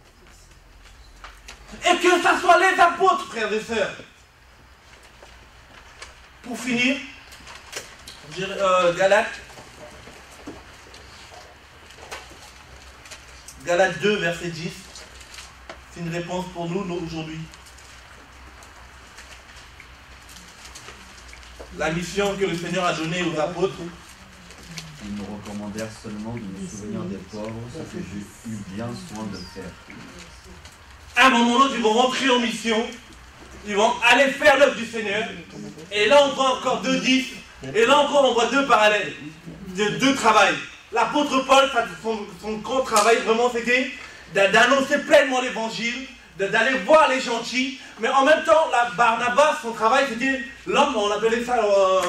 Et que ça soit les apôtres, frères et sœurs. Pour finir, Galates 2, verset 10. C'est une réponse pour nous aujourd'hui. La mission que le Seigneur a donnée aux apôtres. Ils nous recommandèrent seulement de nous souvenir des pauvres, ce que j'ai eu bien soin de faire. À un moment donné, ils vont rentrer en mission, ils vont aller faire l'œuvre du Seigneur, et là on voit encore 2-10, et là encore on voit deux parallèles, deux travails. L'apôtre Paul, son grand travail vraiment c'était d'annoncer pleinement l'évangile, d'aller voir les gentils, mais en même temps, Barnabas, son travail c'était l'homme, on appelait ça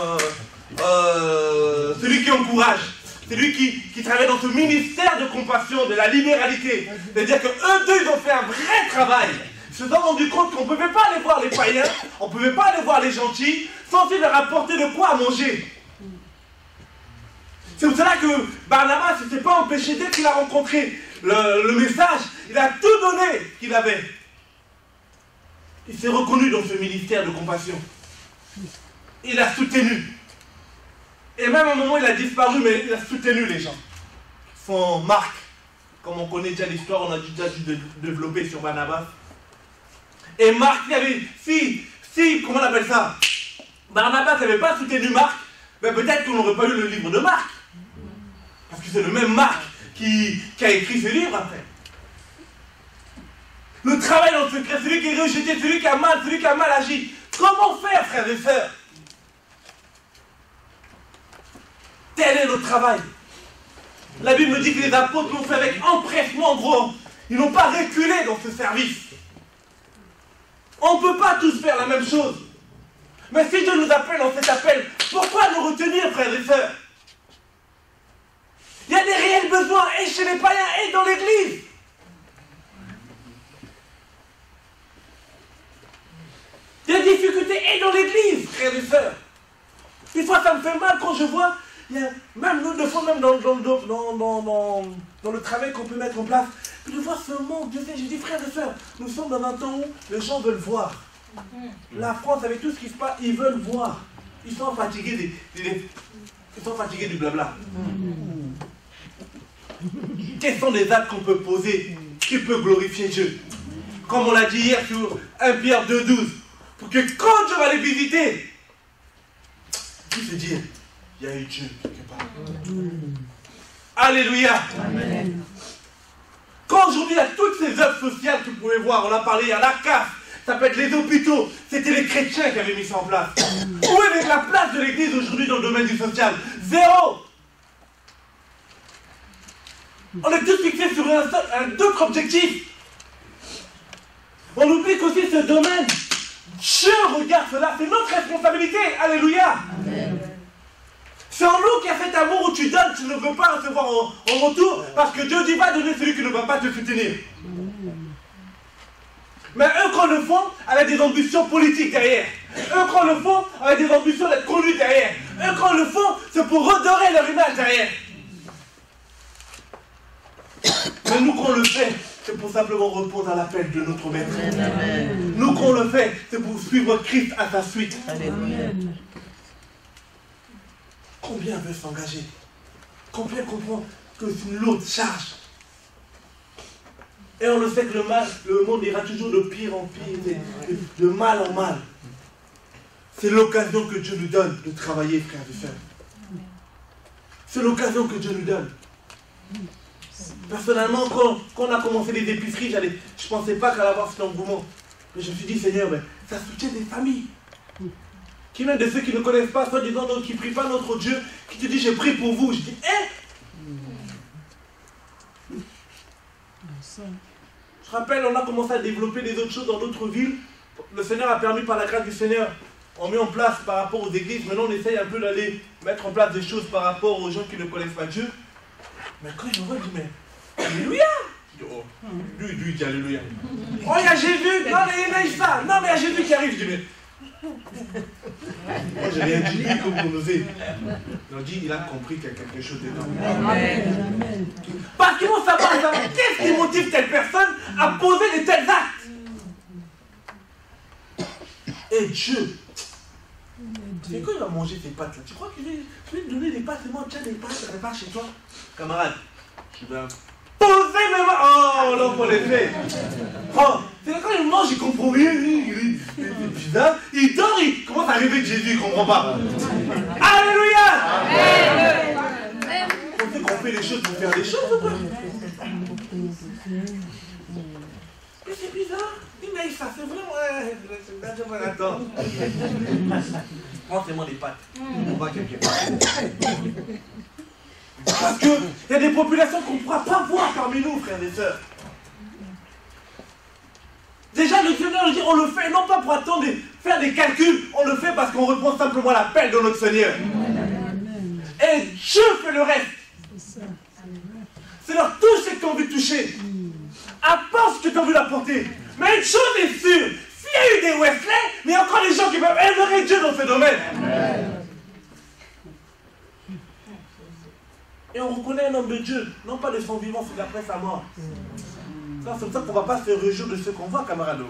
celui qui encourage. C'est lui qui travaille dans ce ministère de compassion, de la libéralité. C'est-à-dire qu'eux deux, ils ont fait un vrai travail. Ils se sont rendus compte qu'on ne pouvait pas aller voir les païens, on ne pouvait pas aller voir les gentils, sans ils leur apporter de quoi à manger. C'est pour cela que Barnabas ne s'est pas empêché, dès qu'il a rencontré le message, il a tout donné qu'il avait. Il s'est reconnu dans ce ministère de compassion. Il a soutenu. Et même à un moment, il a disparu, mais il a soutenu les gens. Son Marc, comme on connaît déjà l'histoire, on a déjà dû développer sur Barnabas. Et Marc, il avait, si, comment on appelle ça, Barnabas n'avait pas soutenu Marc, ben peut-être qu'on n'aurait pas eu le livre de Marc. Parce que c'est le même Marc qui a écrit ce livre après. Le travail dans le secret, celui qui est rejeté, celui qui a mal agi. Comment faire, frères et sœurs? Tel est notre travail. La Bible me dit que les apôtres l'ont fait avec empressement, gros. Ils n'ont pas reculé dans ce service. On ne peut pas tous faire la même chose. Mais si Dieu nous appelle dans cet appel, pourquoi nous retenir, frères et sœurs? Il y a des réels besoins, et chez les païens, et dans l'église. Il y a des difficultés, et dans l'église, frères et sœurs. Des fois, ça me fait mal quand je vois, il y a, même nous, des fois, même dans le travail qu'on peut mettre en place, Puis de voir ce monde, Dieu sait, j'ai dit, frères et sœurs, nous sommes dans un temps où les gens veulent voir. La France, avec tout ce qui se passe, ils veulent voir. Ils sont fatigués ils sont fatigués du blabla. Quels sont les actes qu'on peut poser qui peut glorifier Dieu? Comme on l'a dit hier sur 1 Pierre 2,12, pour que quand Dieu va les visiter, il se dit, il y a eu Dieu quelque part. Alléluia. Amen. Quand aujourd'hui il y a toutes ces œuvres sociales que vous pouvez voir, on a parlé, il y a la CAF, ça peut être les hôpitaux, c'était les chrétiens qui avaient mis ça en place. Où est la place de l'église aujourd'hui dans le domaine du social? Zéro. On est tous fixés sur un autre objectif. On oublie qu'aussi ce domaine, Dieu regarde cela, c'est notre responsabilité. Alléluia. Amen. C'est en nous qu'il y a cet amour où tu donnes, tu ne veux pas recevoir en retour, parce que Dieu dit va donner celui qui ne va pas te soutenir. Mais eux, quand le font, avec des ambitions politiques derrière. Eux, quand le font, avec des ambitions d'être connus derrière. Eux, quand le font, c'est pour redorer leur image derrière. Mais nous, quand on le fait, c'est pour simplement répondre à l'appel de notre Maître. Amen. Nous, quand on le fait, c'est pour suivre Christ à sa suite. Amen. Combien veut s'engager? Combien comprend que c'est une lourde charge? Et on le sait que le monde ira toujours de pire en pire, de mal en mal. C'est l'occasion que Dieu nous donne de travailler, frères et sœurs. C'est l'occasion que Dieu nous donne. Personnellement, quand on a commencé les épiceries, je ne pensais pas qu'elle allait avoir cet engouement. Mais je me suis dit, Seigneur, mais ça soutient des familles. Qui même de ceux qui ne connaissent pas, soit disant qui ne prient pas notre Dieu, qui te dit, je prie pour vous. Je dis, Je rappelle, on a commencé à développer des autres choses dans d'autres villes. Le Seigneur a permis, par la grâce du Seigneur, on met en place par rapport aux églises. Maintenant, on essaye un peu d'aller mettre en place des choses par rapport aux gens qui ne connaissent pas Dieu. Mais quand il me voit, il dit, mais Alléluia! Oh, lui, il dit Alléluia. Oh, il y a Jésus! Non, mais il y a ça! Non, mais il y a Jésus qui arrive! Je dis, mais. Moi, j'ai rien dit, lui, comme vous osez. Il dit, il a compris qu'il y a quelque chose dedans. Amen. Parce qu'ils vont savoir, qu'est-ce qui motive telle personne à poser de tels actes? Et Dieu, c'est quand il va manger tes pâtes là? Tu crois qu'il va te donner des pâtes? C'est moi, tiens des pâtes, prépare chez toi. Camarade, je vais poser mes mains. Oh, l'homme, on les fait. Oh, c'est quand il mange, il comprend rien. Il dort, il commence à rêver de Jésus, il ne comprend pas. Alléluia. On sait qu'on fait les choses pour faire des choses ou quoi? Mais c'est bizarre. Il m'a dit ça, c'est vraiment. Attends. Prends-moi des pâtes. On va quelque part. Parce qu'il y a des populations qu'on ne pourra pas voir parmi nous, frères et sœurs. Déjà, le Seigneur dit, on le fait non pas pour attendre de faire des calculs, on le fait parce qu'on répond simplement à l'appel de notre Seigneur. Et Dieu fait le reste. C'est leur touche que tu as envie de toucher. Apporte ce que tu as envie d'apporter. Mais une chose est sûre, s'il y a eu des Wesley, mais il y a encore des gens qui peuvent aimer Dieu dans ce domaine. Et on reconnaît un homme de Dieu, non pas de son vivant, c'est d'après sa mort. C'est comme ça qu'on ne va pas se réjouir de ce qu'on voit, camarade.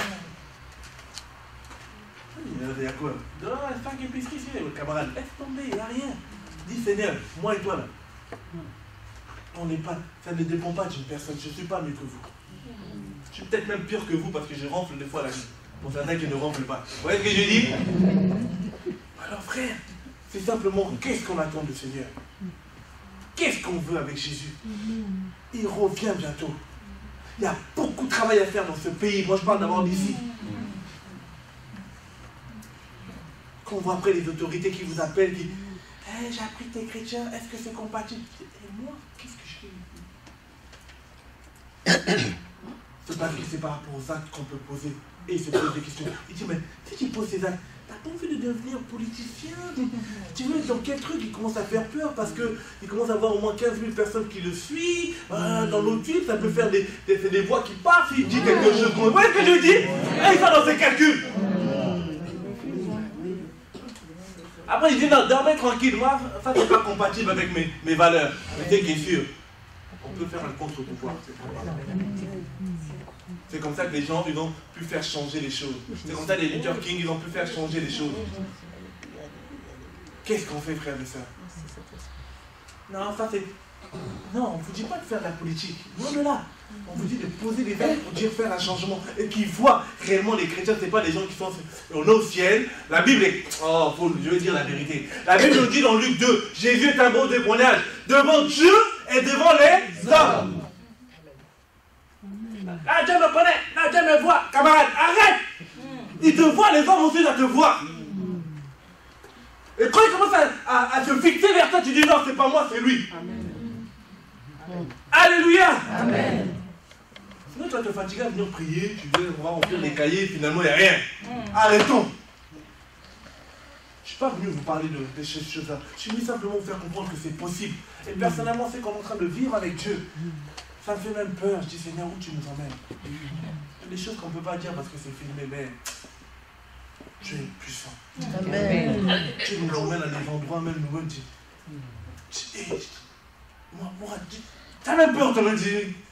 Il y a quoi? Non, 5 épiceries ici, camarade. Laisse tomber, il n'y a rien. Dis Seigneur, moi et toi là. On n'est pas, ça ne dépend pas d'une personne, je ne suis pas mieux que vous. Je suis peut-être même pire que vous parce que je ronfle des fois la nuit. Pour certains qui ne ronflent pas. Vous voyez ce que je dis? Alors frère, c'est simplement qu'est-ce qu'on attend du Seigneur? Qu'est-ce qu'on veut avec Jésus? Il revient bientôt. Il y a beaucoup de travail à faire dans ce pays. Moi, je parle d'abord d'ici. Quand on voit après les autorités qui vous appellent, qui disent hey, j'ai appris que tu es chrétien, est-ce que c'est compatible? Et moi, qu'est-ce que je fais? C'est parce que c'est par rapport aux actes qu'on peut poser. Et il se pose des questions. Il dit, mais si tu poses ces actes, t'as pas envie de devenir politicien? Tu veux dans quel truc? Il commence à faire peur parce qu'il commence à avoir au moins 15 000 personnes qui le suivent. Dans l'autre ville, ça peut faire des voix qui partent. Il dit quelque chose. Vous voyez ce que je dis? Et il va dans ses calculs. Après, il dit, non, dormez tranquille. Moi, ça, c'est pas compatible avec mes valeurs. Mais c'est qui est sûr. on peut faire un contre-pouvoir. C'est comme ça que les gens, ils ont pu faire changer les choses. C'est comme ça que les Luther King, ils ont pu faire changer les choses. Qu'est-ce qu'on fait, frères et sœurs? Non, ça c'est... Non, on ne vous dit pas de faire de la politique. Loin de là. On vous dit de poser des actes pour dire faire un changement. Et qui voient réellement les chrétiens, ce n'est pas des gens qui sont... On est au ciel. La Bible est... Oh, je veux dire la vérité. La Bible nous dit dans Luc 2, Jésus est un beau témoignage devant Dieu et devant les hommes. Ah, Dieu me connaît. Ah, Dieu me voit. Camarade, arrête. Il te voit, les hommes aussi doivent te voir. Et quand il commence à se fixer vers toi, tu dis non, c'est pas moi, c'est lui. Amen. Alléluia. Amen. Sinon, tu vas te fatiguer à venir prier, tu viens voir, remplir les cahiers, finalement, il n'y a rien. Arrêtons. Je ne suis pas venu vous parler de ces choses-là. Je suis venu simplement vous faire comprendre que c'est possible. Et personnellement, c'est qu'on est en train de vivre avec Dieu. Ça me fait même peur. Je dis, Seigneur, où tu nous emmènes? Il y a des choses qu'on ne peut pas dire parce que c'est filmé, mais Dieu est puissant. Amen. Dieu nous emmène à des endroits même nous-mêmes. Moi, tu as même peur, tu m'as dit.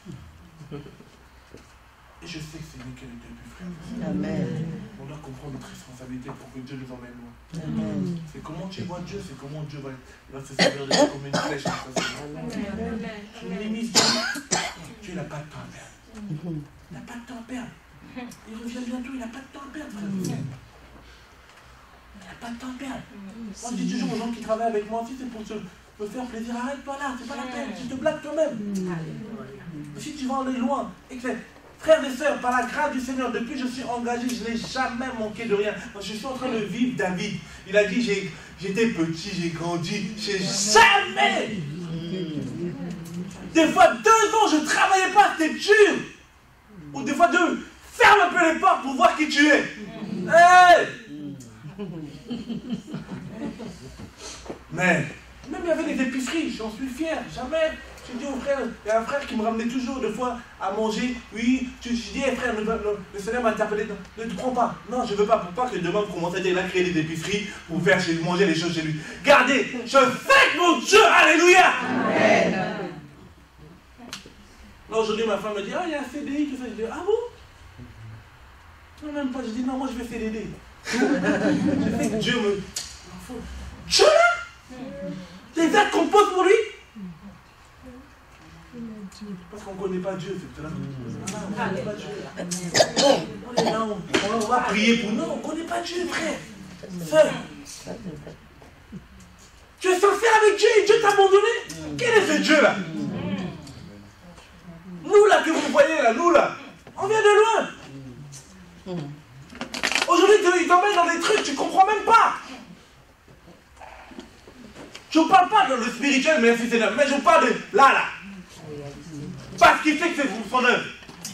Et je sais que c'est nous qui est le début, frère. Amen. On doit comprendre notre responsabilité pour que Dieu nous emmène loin. Amen. C'est comment tu vois Dieu, c'est comment Dieu va se servir de toi comme une flèche. Tu minimises Dieu. Dieu n'a pas de temps à perdre. Il n'a pas de temps à perdre. Il revient bientôt, il n'a pas de temps à perdre, frère. Il n'a pas de temps à perdre. Moi, je dis toujours aux gens qui travaillent avec moi, si c'est pour me faire plaisir, arrête-toi là, c'est pas la peine, tu te blagues toi-même. Si tu vas aller loin, et que frères et sœurs, par la grâce du Seigneur, depuis que je suis engagé, je n'ai jamais manqué de rien. Je suis en train de vivre David. Il a dit, j'étais petit, j'ai grandi, j'ai jamais. Des fois, 2 ans, je ne travaillais pas, c'était dur. Ou des fois, ferme un peu les portes pour voir qui tu es. Hey! Mais, même il y avait des épiceries, j'en suis fier, jamais. Je dis au frère, il y a un frère qui me ramenait toujours des fois à manger. Oui, je dis, hey, frère, le Seigneur m'a appelé, ne te prends pas. Non, je ne veux pas, pour pas que demain vous commencez à dire, il a créé des épiceries pour faire manger les choses chez lui. Gardez, je fête mon Dieu, alléluia. Amen. Là, aujourd'hui, ma femme me dit, ah, il y a un CDI, tout ça. Je dis, ah bon? Non, même pas, je dis, non, moi je vais CDD. Je sais que Dieu me... Dieu là? Les actes qu'on pose pour lui? Parce qu'on ne connaît pas Dieu, c'est tout là. On ne connaît pas Dieu. On est là, on va prier pour nous, on ne connaît pas Dieu, frère. Frère. Tu es sincère avec Dieu et Dieu t'a abandonné? Quel est ce Dieu là? Nous là que vous voyez là, nous là, on vient de loin. Aujourd'hui, ils t'emmènent dans des trucs, tu ne comprends même pas. Je ne parle pas de le spirituel, mais je parle de là. Parce qu'il sait que c'est son œuvre.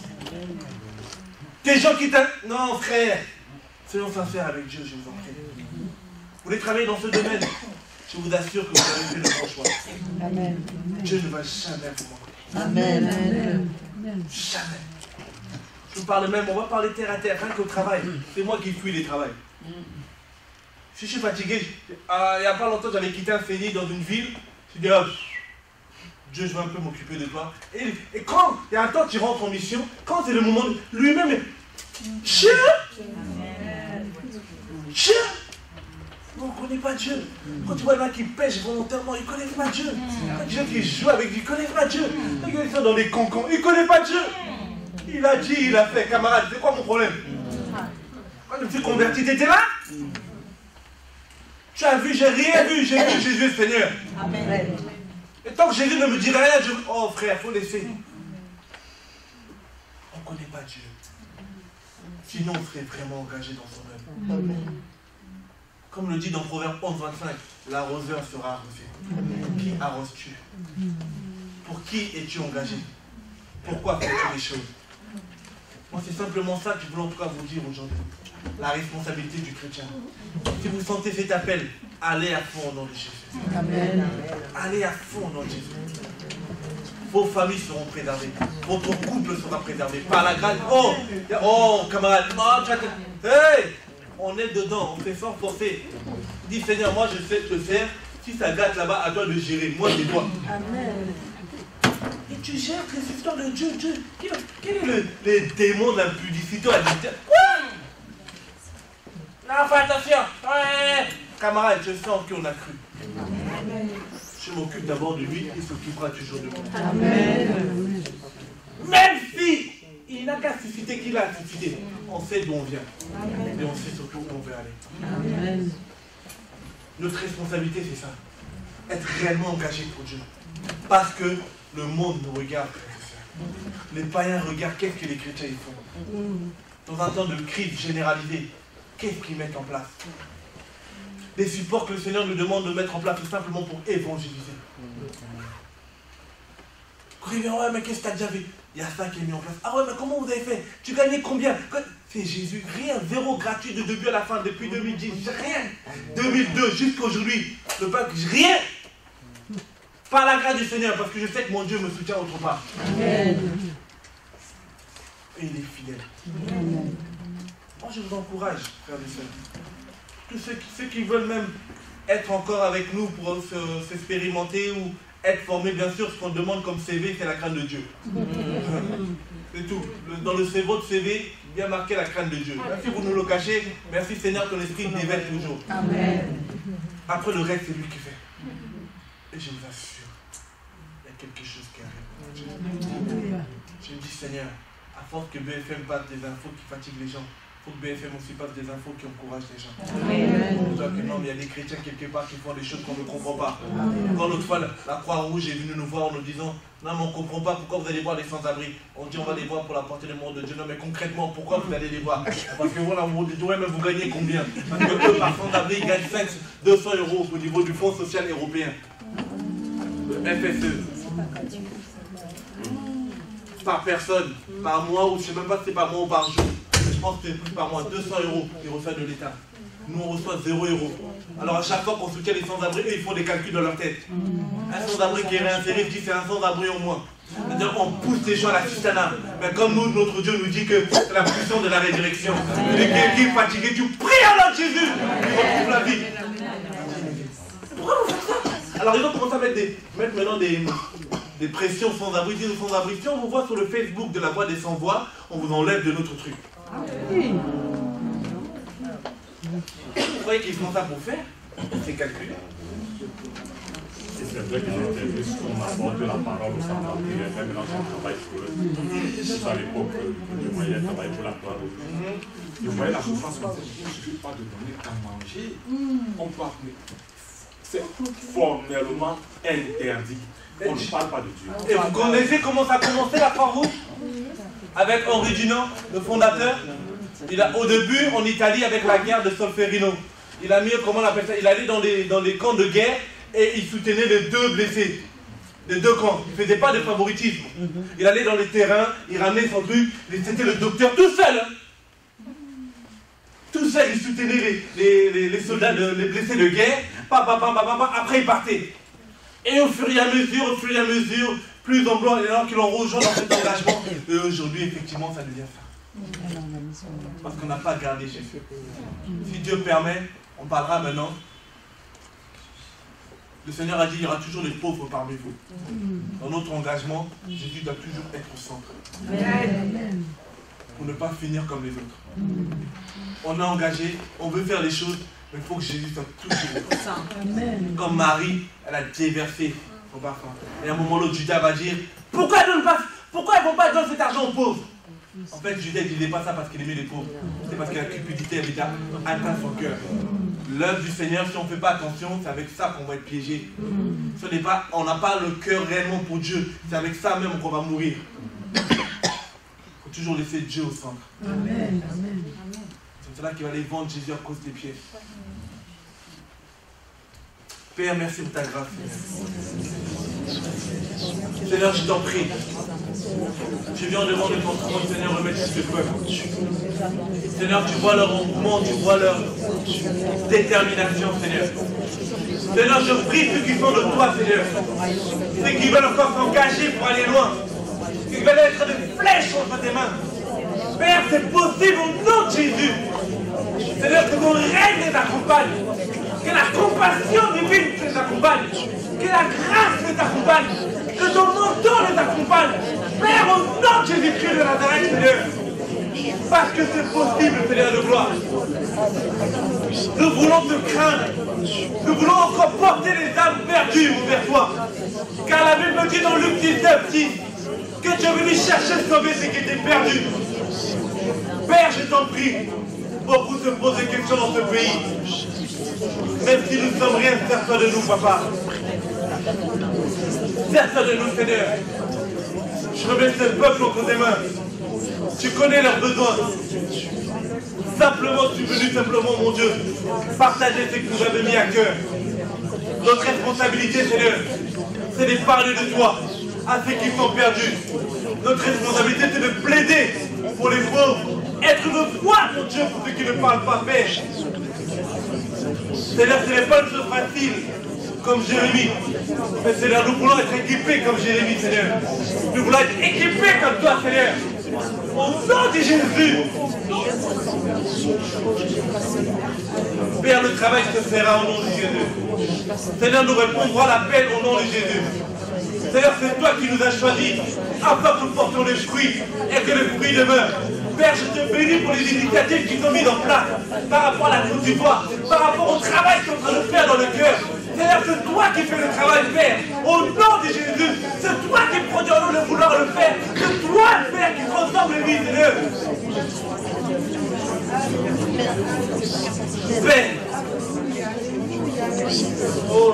Des gens qui t'aiment. Non, frère. Soyons sincères avec Dieu, je vous en prie. Vous voulez travailler dans ce domaine, je vous assure que vous avez fait le bon choix. Amen. Dieu ne va jamais vous manquer. Amen. Jamais. Je vous parle même, on va parler terre à terre, rien qu'au travail. C'est moi qui fuis les travails. Si je suis fatigué, il n'y a pas longtemps, j'avais quitté un CDI dans une ville. Je dis, oh, Dieu, je vais un peu m'occuper de toi. Et quand il y a un temps, tu rentres en mission, quand c'est le moment, lui-même, Dieu, on ne connaît pas Dieu. Quand tu vois les gens qui pêchent volontairement, ils ne connaissent pas Dieu. Quand tu vois qui jouent avec Dieu, ils ne connaissent pas Dieu. Quand ils sont dans les cancans, ils ne connaissent pas Dieu. Il a dit, il a fait. Camarade, c'est quoi mon problème? Quand je me suis converti, tu étais là? Tu as vu, j'ai rien vu, j'ai vu Jésus Seigneur. Amen. Et tant que Jésus ne me dirait rien, je... Oh frère, il faut laisser. On ne connaît pas Dieu. Sinon, on serait vraiment engagé dans son œuvre. Comme le dit dans Proverbe 11, 25, l'arroseur sera arrosé. Qui arroses-tu? Pour qui es-tu engagé? Pourquoi fais-tu les choses? Moi, c'est simplement ça que je voulais en tout cas vous dire aujourd'hui. La responsabilité du chrétien. Si vous sentez cet appel, allez à fond au nom de Jésus. Amen. Allez à fond au nom de Jésus. Vos familles seront préservées. Votre couple sera préservé. Par la grâce. Oh, camarade. Hey, on est dedans. On fait fort forcer. Dis Seigneur, moi je sais te faire. Si ça gâte là-bas, à toi de gérer. Moi, c'est toi. Amen. Et Tu gères les histoires de Dieu. Quel est le démon de la publicité à dire quoi? Non, fais attention. Ouais. Camarade, je sens qu'on a cru. Je m'occupe d'abord de lui, il s'occupera toujours de moi. Amen. Même si il n'a qu'à susciter qu'il a suscité, on sait d'où on vient. Et on sait surtout où on veut aller. Amen. Notre responsabilité, c'est ça. Être réellement engagé pour Dieu. Parce que le monde nous regarde. Les païens regardent qu'est-ce que les chrétiens ils font. Dans un temps de crise généralisée, qu'est-ce qu'ils mettent en place? Des supports que le Seigneur nous demande de mettre en place tout simplement pour évangéliser. Quand il vient, ouais, mais qu'est-ce que tu as déjà fait? Il y a ça qui est mis en place. Ah ouais, mais comment vous avez fait? Tu gagnais combien? C'est Jésus. Rien, zéro gratuit de début à la fin, depuis 2010. Rien. 2002 jusqu'à aujourd'hui. Rien. Par la grâce du Seigneur, parce que je sais que mon Dieu me soutient autre part. Amen. Et il est fidèle. Amen. Moi, je vous encourage, frères et sœurs. Tous ceux qui veulent même être encore avec nous pour s'expérimenter ou être formés, bien sûr, ce qu'on demande comme CV, c'est la crainte de Dieu. C'est tout. Dans le CV, votre CV, bien marqué la crainte de Dieu. Même si vous nous le cachez, merci Seigneur, ton esprit dévèle toujours. Amen. Après, le reste, c'est lui qui fait. Et je vous assure, il y a quelque chose qui arrive. Je me dis, Seigneur, à force que BFM passe des infos qui fatiguent les gens, il faut que BFM aussi passe des infos qui encouragent les gens. Non, mais il y a des chrétiens quelque part qui font des choses qu'on ne comprend pas. Quand l'autre fois, la Croix-Rouge est venue nous voir en nous disant, non, mais on ne comprend pas pourquoi vous allez voir les sans-abri. On dit, on va les voir pour la portée du monde de Dieu. Non, mais concrètement, pourquoi vous allez les voir? Parce que voilà, vous dites, ouais, mais vous gagnez combien? Parce que eux, par sans-abri, ils gagnent 200 € au niveau du Fonds social européen. Le FSE. Par personne, par mois, ou je ne sais même pas si c'est par mois ou par jour. Je pense que c'est plus par mois, 200 € qu'ils reçoivent de l'État. Nous, on reçoit 0 €. Alors, à chaque fois qu'on soutient les sans-abri, eux, ils font des calculs dans leur tête. Un sans-abri qui est réinséré, dit c'est un sans-abri au moins. C'est-à-dire qu'on pousse les gens à la cistana. Mais comme nous, notre Dieu nous dit que c'est la puissance de la résurrection. Et quelqu'un qui est fatigué, tu pries à l'autre Jésus, il retrouve la vie. Pourquoi vous faites ça? Alors, ils ont commencé à mettre maintenant des pressions sans-abri, des sans-abri. Si on vous voit sur le Facebook de la Voix des Sans-Voix, on vous enlève de notre truc. Vous croyez qu'ils font ça pour faire? C'est calculé. C'est vrai que j'ai été vu qu'on apporte la parole au sans-abri, même dans son travail pour eux. C'est à l'époque que je voyais travailler pour la Croix-Rouge. Je voyais la souffrance comme ça. Il ne suffit pas de donner à manger. On peut appeler. C'est formellement interdit. On ne parle pas de Dieu. Et vous connaissez comment ça a commencé la Croix-Rouge? Avec Henri Dunant, le fondateur. Au début, en Italie, avec la guerre de Solferino, il a mis, comment on appelle ça? Il allait dans les camps de guerre et il soutenait les deux blessés, les deux camps. Il ne faisait pas de favoritisme. Il allait dans les terrains, il ramenait son truc, c'était le docteur tout seul. Hein. Tout seul, il soutenait les soldats, les blessés de guerre. Après, il partait. Et au fur et à mesure, plus nombreux, alors qu'ils l'ont rejoint dans cet engagement, et aujourd'hui, effectivement, ça devient ça. Parce qu'on n'a pas gardé Jésus. Si Dieu permet, on parlera maintenant. Le Seigneur a dit, il y aura toujours les pauvres parmi vous. Dans notre engagement, Jésus doit toujours être au centre. Pour ne pas finir comme les autres. On est engagé, on veut faire les choses, mais il faut que Jésus soit toujours au centre. Comme Marie, elle a déversé son parfum. Et à un moment, l'autre Judas va dire, pourquoi ils ne vont pas donner cet argent aux pauvres? En fait, Judas ne disait pas ça parce qu'il aimait les pauvres. C'est parce que la cupidité avait déjà atteint son cœur. L'œuvre du Seigneur, si on ne fait pas attention, c'est avec ça qu'on va être piégé. On n'a pas le cœur réellement pour Dieu. C'est avec ça même qu'on va mourir. Il faut toujours laisser Dieu au centre. Amen. C'est cela qui va aller vendre Jésus à cause des pieds. Père, merci pour ta grâce. Seigneur, je t'en prie. Je viens devant ton trône, Seigneur, remettre ce peuple. Seigneur, tu vois leur engouement, tu vois leur détermination, Seigneur. Seigneur, je prie ceux qui sont de toi, Seigneur. Ceux qui veulent encore s'engager pour aller loin. Ceux qui veulent être des flèches entre tes mains. Père, c'est possible au nom de Jésus. Seigneur, que ton règne les accompagne. Que la compassion divine les accompagne. Que la grâce les accompagne. Que ton menton les accompagne. Père, au nom de Jésus-Christ de Nazareth, Seigneur. Parce que c'est possible, Seigneur de gloire. Nous voulons te craindre. Nous voulons encore porter les âmes perdues vers toi. Car la Bible me dit dans Luc 19:10 que tu es venu chercher sauver ce qui était perdu. Père, je t'en prie, beaucoup se posent des questions dans ce pays. Même si nous ne sommes rien, sers-toi de nous, papa. Sers-toi de nous, Seigneur. Je remets ce peuple entre tes mains. Tu connais leurs besoins. Simplement, tu es venu simplement, mon Dieu, partager ce que nous avons mis à cœur. Notre responsabilité, Seigneur, c'est de parler de toi à ceux qui sont perdus. Notre responsabilité, c'est de plaider pour les pauvres. Être une voix, mon Dieu, pour ceux qui ne parlent pas, Père. Seigneur, ce n'est pas une chose facile, comme Jérémie. Mais Seigneur, nous voulons être équipés comme Jérémie, Seigneur. Nous voulons être équipés comme toi, Seigneur. Au nom de Jésus. Père, le travail se fera au nom de Jésus. Seigneur, nous répondrons à l'appel au nom de Jésus. Seigneur, c'est toi qui nous as choisis afin que nous portions les fruits et que les fruits demeurent. Père, je te bénis pour les initiatives qui sont mises en place par rapport à la Côte d'Ivoire, par rapport au travail qu'on est en train de faire dans le cœur. Seigneur, c'est toi qui fais le travail, Père. Au nom de Jésus, c'est toi qui produis en nous le vouloir le faire. C'est toi, Père, qui transforme les vies, Seigneur. Père. Oh,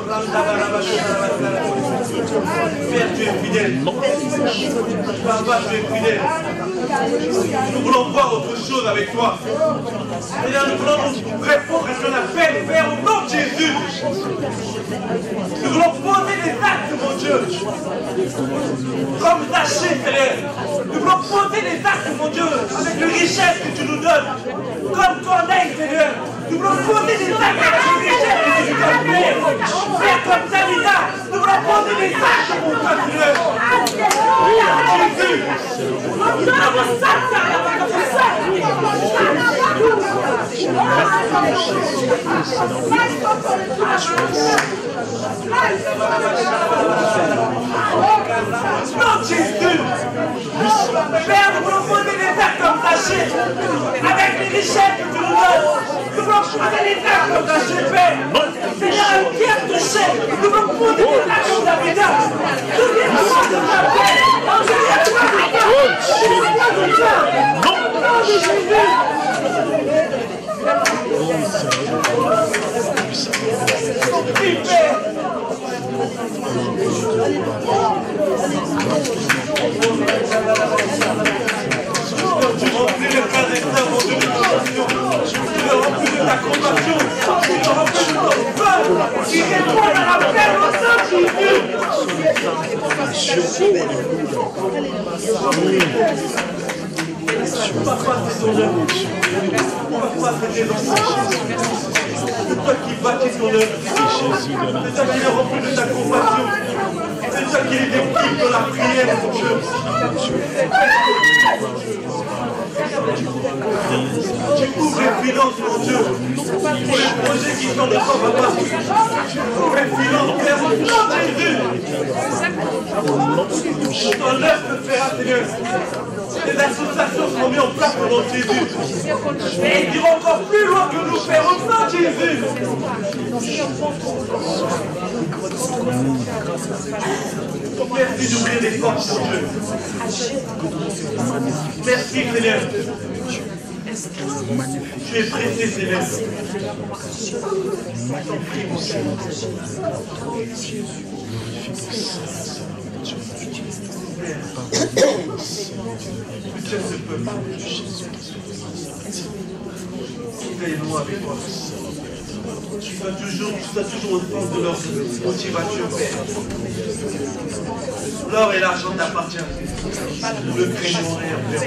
Père, tu es fidèle. Papa, tu es fidèle. Nous voulons voir autre chose avec toi. Seigneur, nous voulons nous répondre à ton appel, Père, au nom de Jésus. Nous voulons poser des actes, mon Dieu. Comme Zachée, Seigneur. Nous voulons poser des actes, mon Dieu, avec les richesses que tu nous donnes. Comme Corneille, Seigneur. Nous voulons poser des actes avec les richesses que tu nous donnes, Père. Père, comme Tamina. Nous voulons poser des actes, mon Dieu, Seigneur. Jésus. Non, Jésus. Père, nous voulons poser des actes comme Zachée, avec les richesses que tu nous donnes. Nous voulons poser des actes comme Zachée, Père. Seigneur, un cœur touché. Nous voulons poser des actes comme David. Souviens-toi de ta paix. Souviens-toi de ta paix. Souviens-toi de ta paix. Au nom de Jésus. Oui, Père. Tu remplis les frères et sœurs, mon Dieu, de compassion. Tu le remplis de ta compassion. Tu le remplis de ton feu. Qui répond à l'appel au nom de Jésus. Papa, c'est ton œuvre. Papa, c'est tes enfants. C'est toi qui bâtis ton œuvre. C'est toi qui le remplis de ta compassion. C'est toi qui les équipe dans la prière, mon Dieu. Tu ouvres les finances, mon Dieu, pour les projets qui sont de toi, papa. Tu ouvres les finances, Père, au nom de Jésus. Ton œuvre se fera, Seigneur. Les associations seront mises en place au nom de Jésus. Et ils iront encore plus loin que nous, Père, au nom de Jésus. Merci d'ouvrir les portes, mon Dieu. Merci, Seigneur. Tu es pressé, Seigneur. T'en prie, mon Dieu. Tu ce peuple. Veille-nous avec toi. Tu sois toujours au centre de leur motivation, Père. L'or et l'argent t'appartiennent. Nous le craignons rien, Père.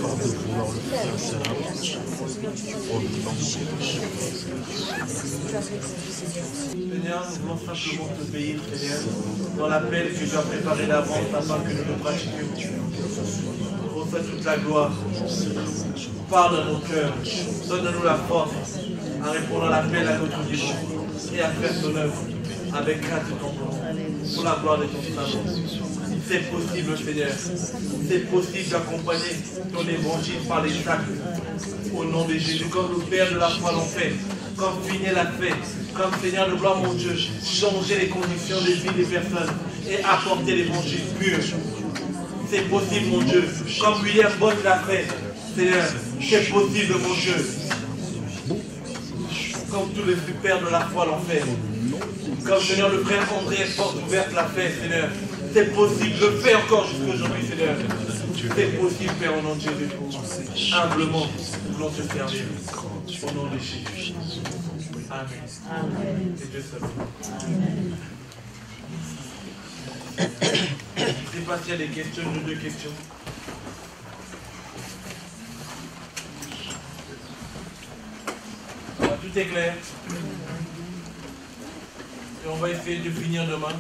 Seigneur, nous voulons simplement t'obéir, Seigneur, dans l'appel que tu as préparé d'avance afin que nous le pratiquions. Reçois toute la gloire. Parle dans nos cœurs. Donne-nous la force à répondre à l'appel à notre vie et à faire ton œuvre avec grâce de ton nom. pour la gloire de ton Saint-Nom. C'est possible, Seigneur. C'est possible d'accompagner ton évangile par les actes. Au nom de Jésus, comme le Père de la foi l'ont fait, comme Finet l'a fait, comme Seigneur de gloire, mon Dieu, changer les conditions de vie des personnes et apporter l'évangile pur. C'est possible, mon Dieu. Comme William Bott l'a fait, Seigneur, c'est possible, mon Dieu. Comme tous les pères de la foi l'ont fait. Comme Seigneur, le frère André Porte Ouverte l'a fait, Seigneur. C'est possible, le fais encore jusqu'aujourd'hui, Seigneur. C'est possible, Père, au nom de Jésus. Humblement, nous voulons te servir. Au nom de Jésus. Amen. Amen. C'est Dieu seul. Amen. Je ne sais pas s'il y a des questions, une ou deux questions. Tout est clair. Et on va essayer de finir demain.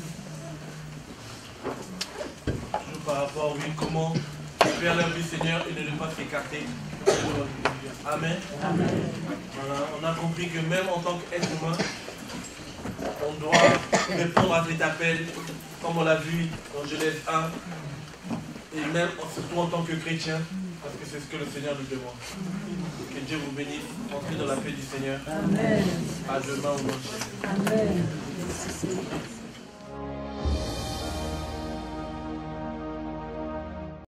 Toujours par rapport, oui, comment faire la vie, Seigneur, et ne pas s'écarter. Amen. Amen. Voilà, on a compris que même en tant qu'être humain, on doit répondre à cet appel, comme on l'a vu dans Genèse 1, et même surtout en tant que chrétien, parce que c'est ce que le Seigneur nous demande. Que Dieu vous bénisse. Entrez dans la paix du Seigneur. Amen. À demain au nom de Jésus. Amen.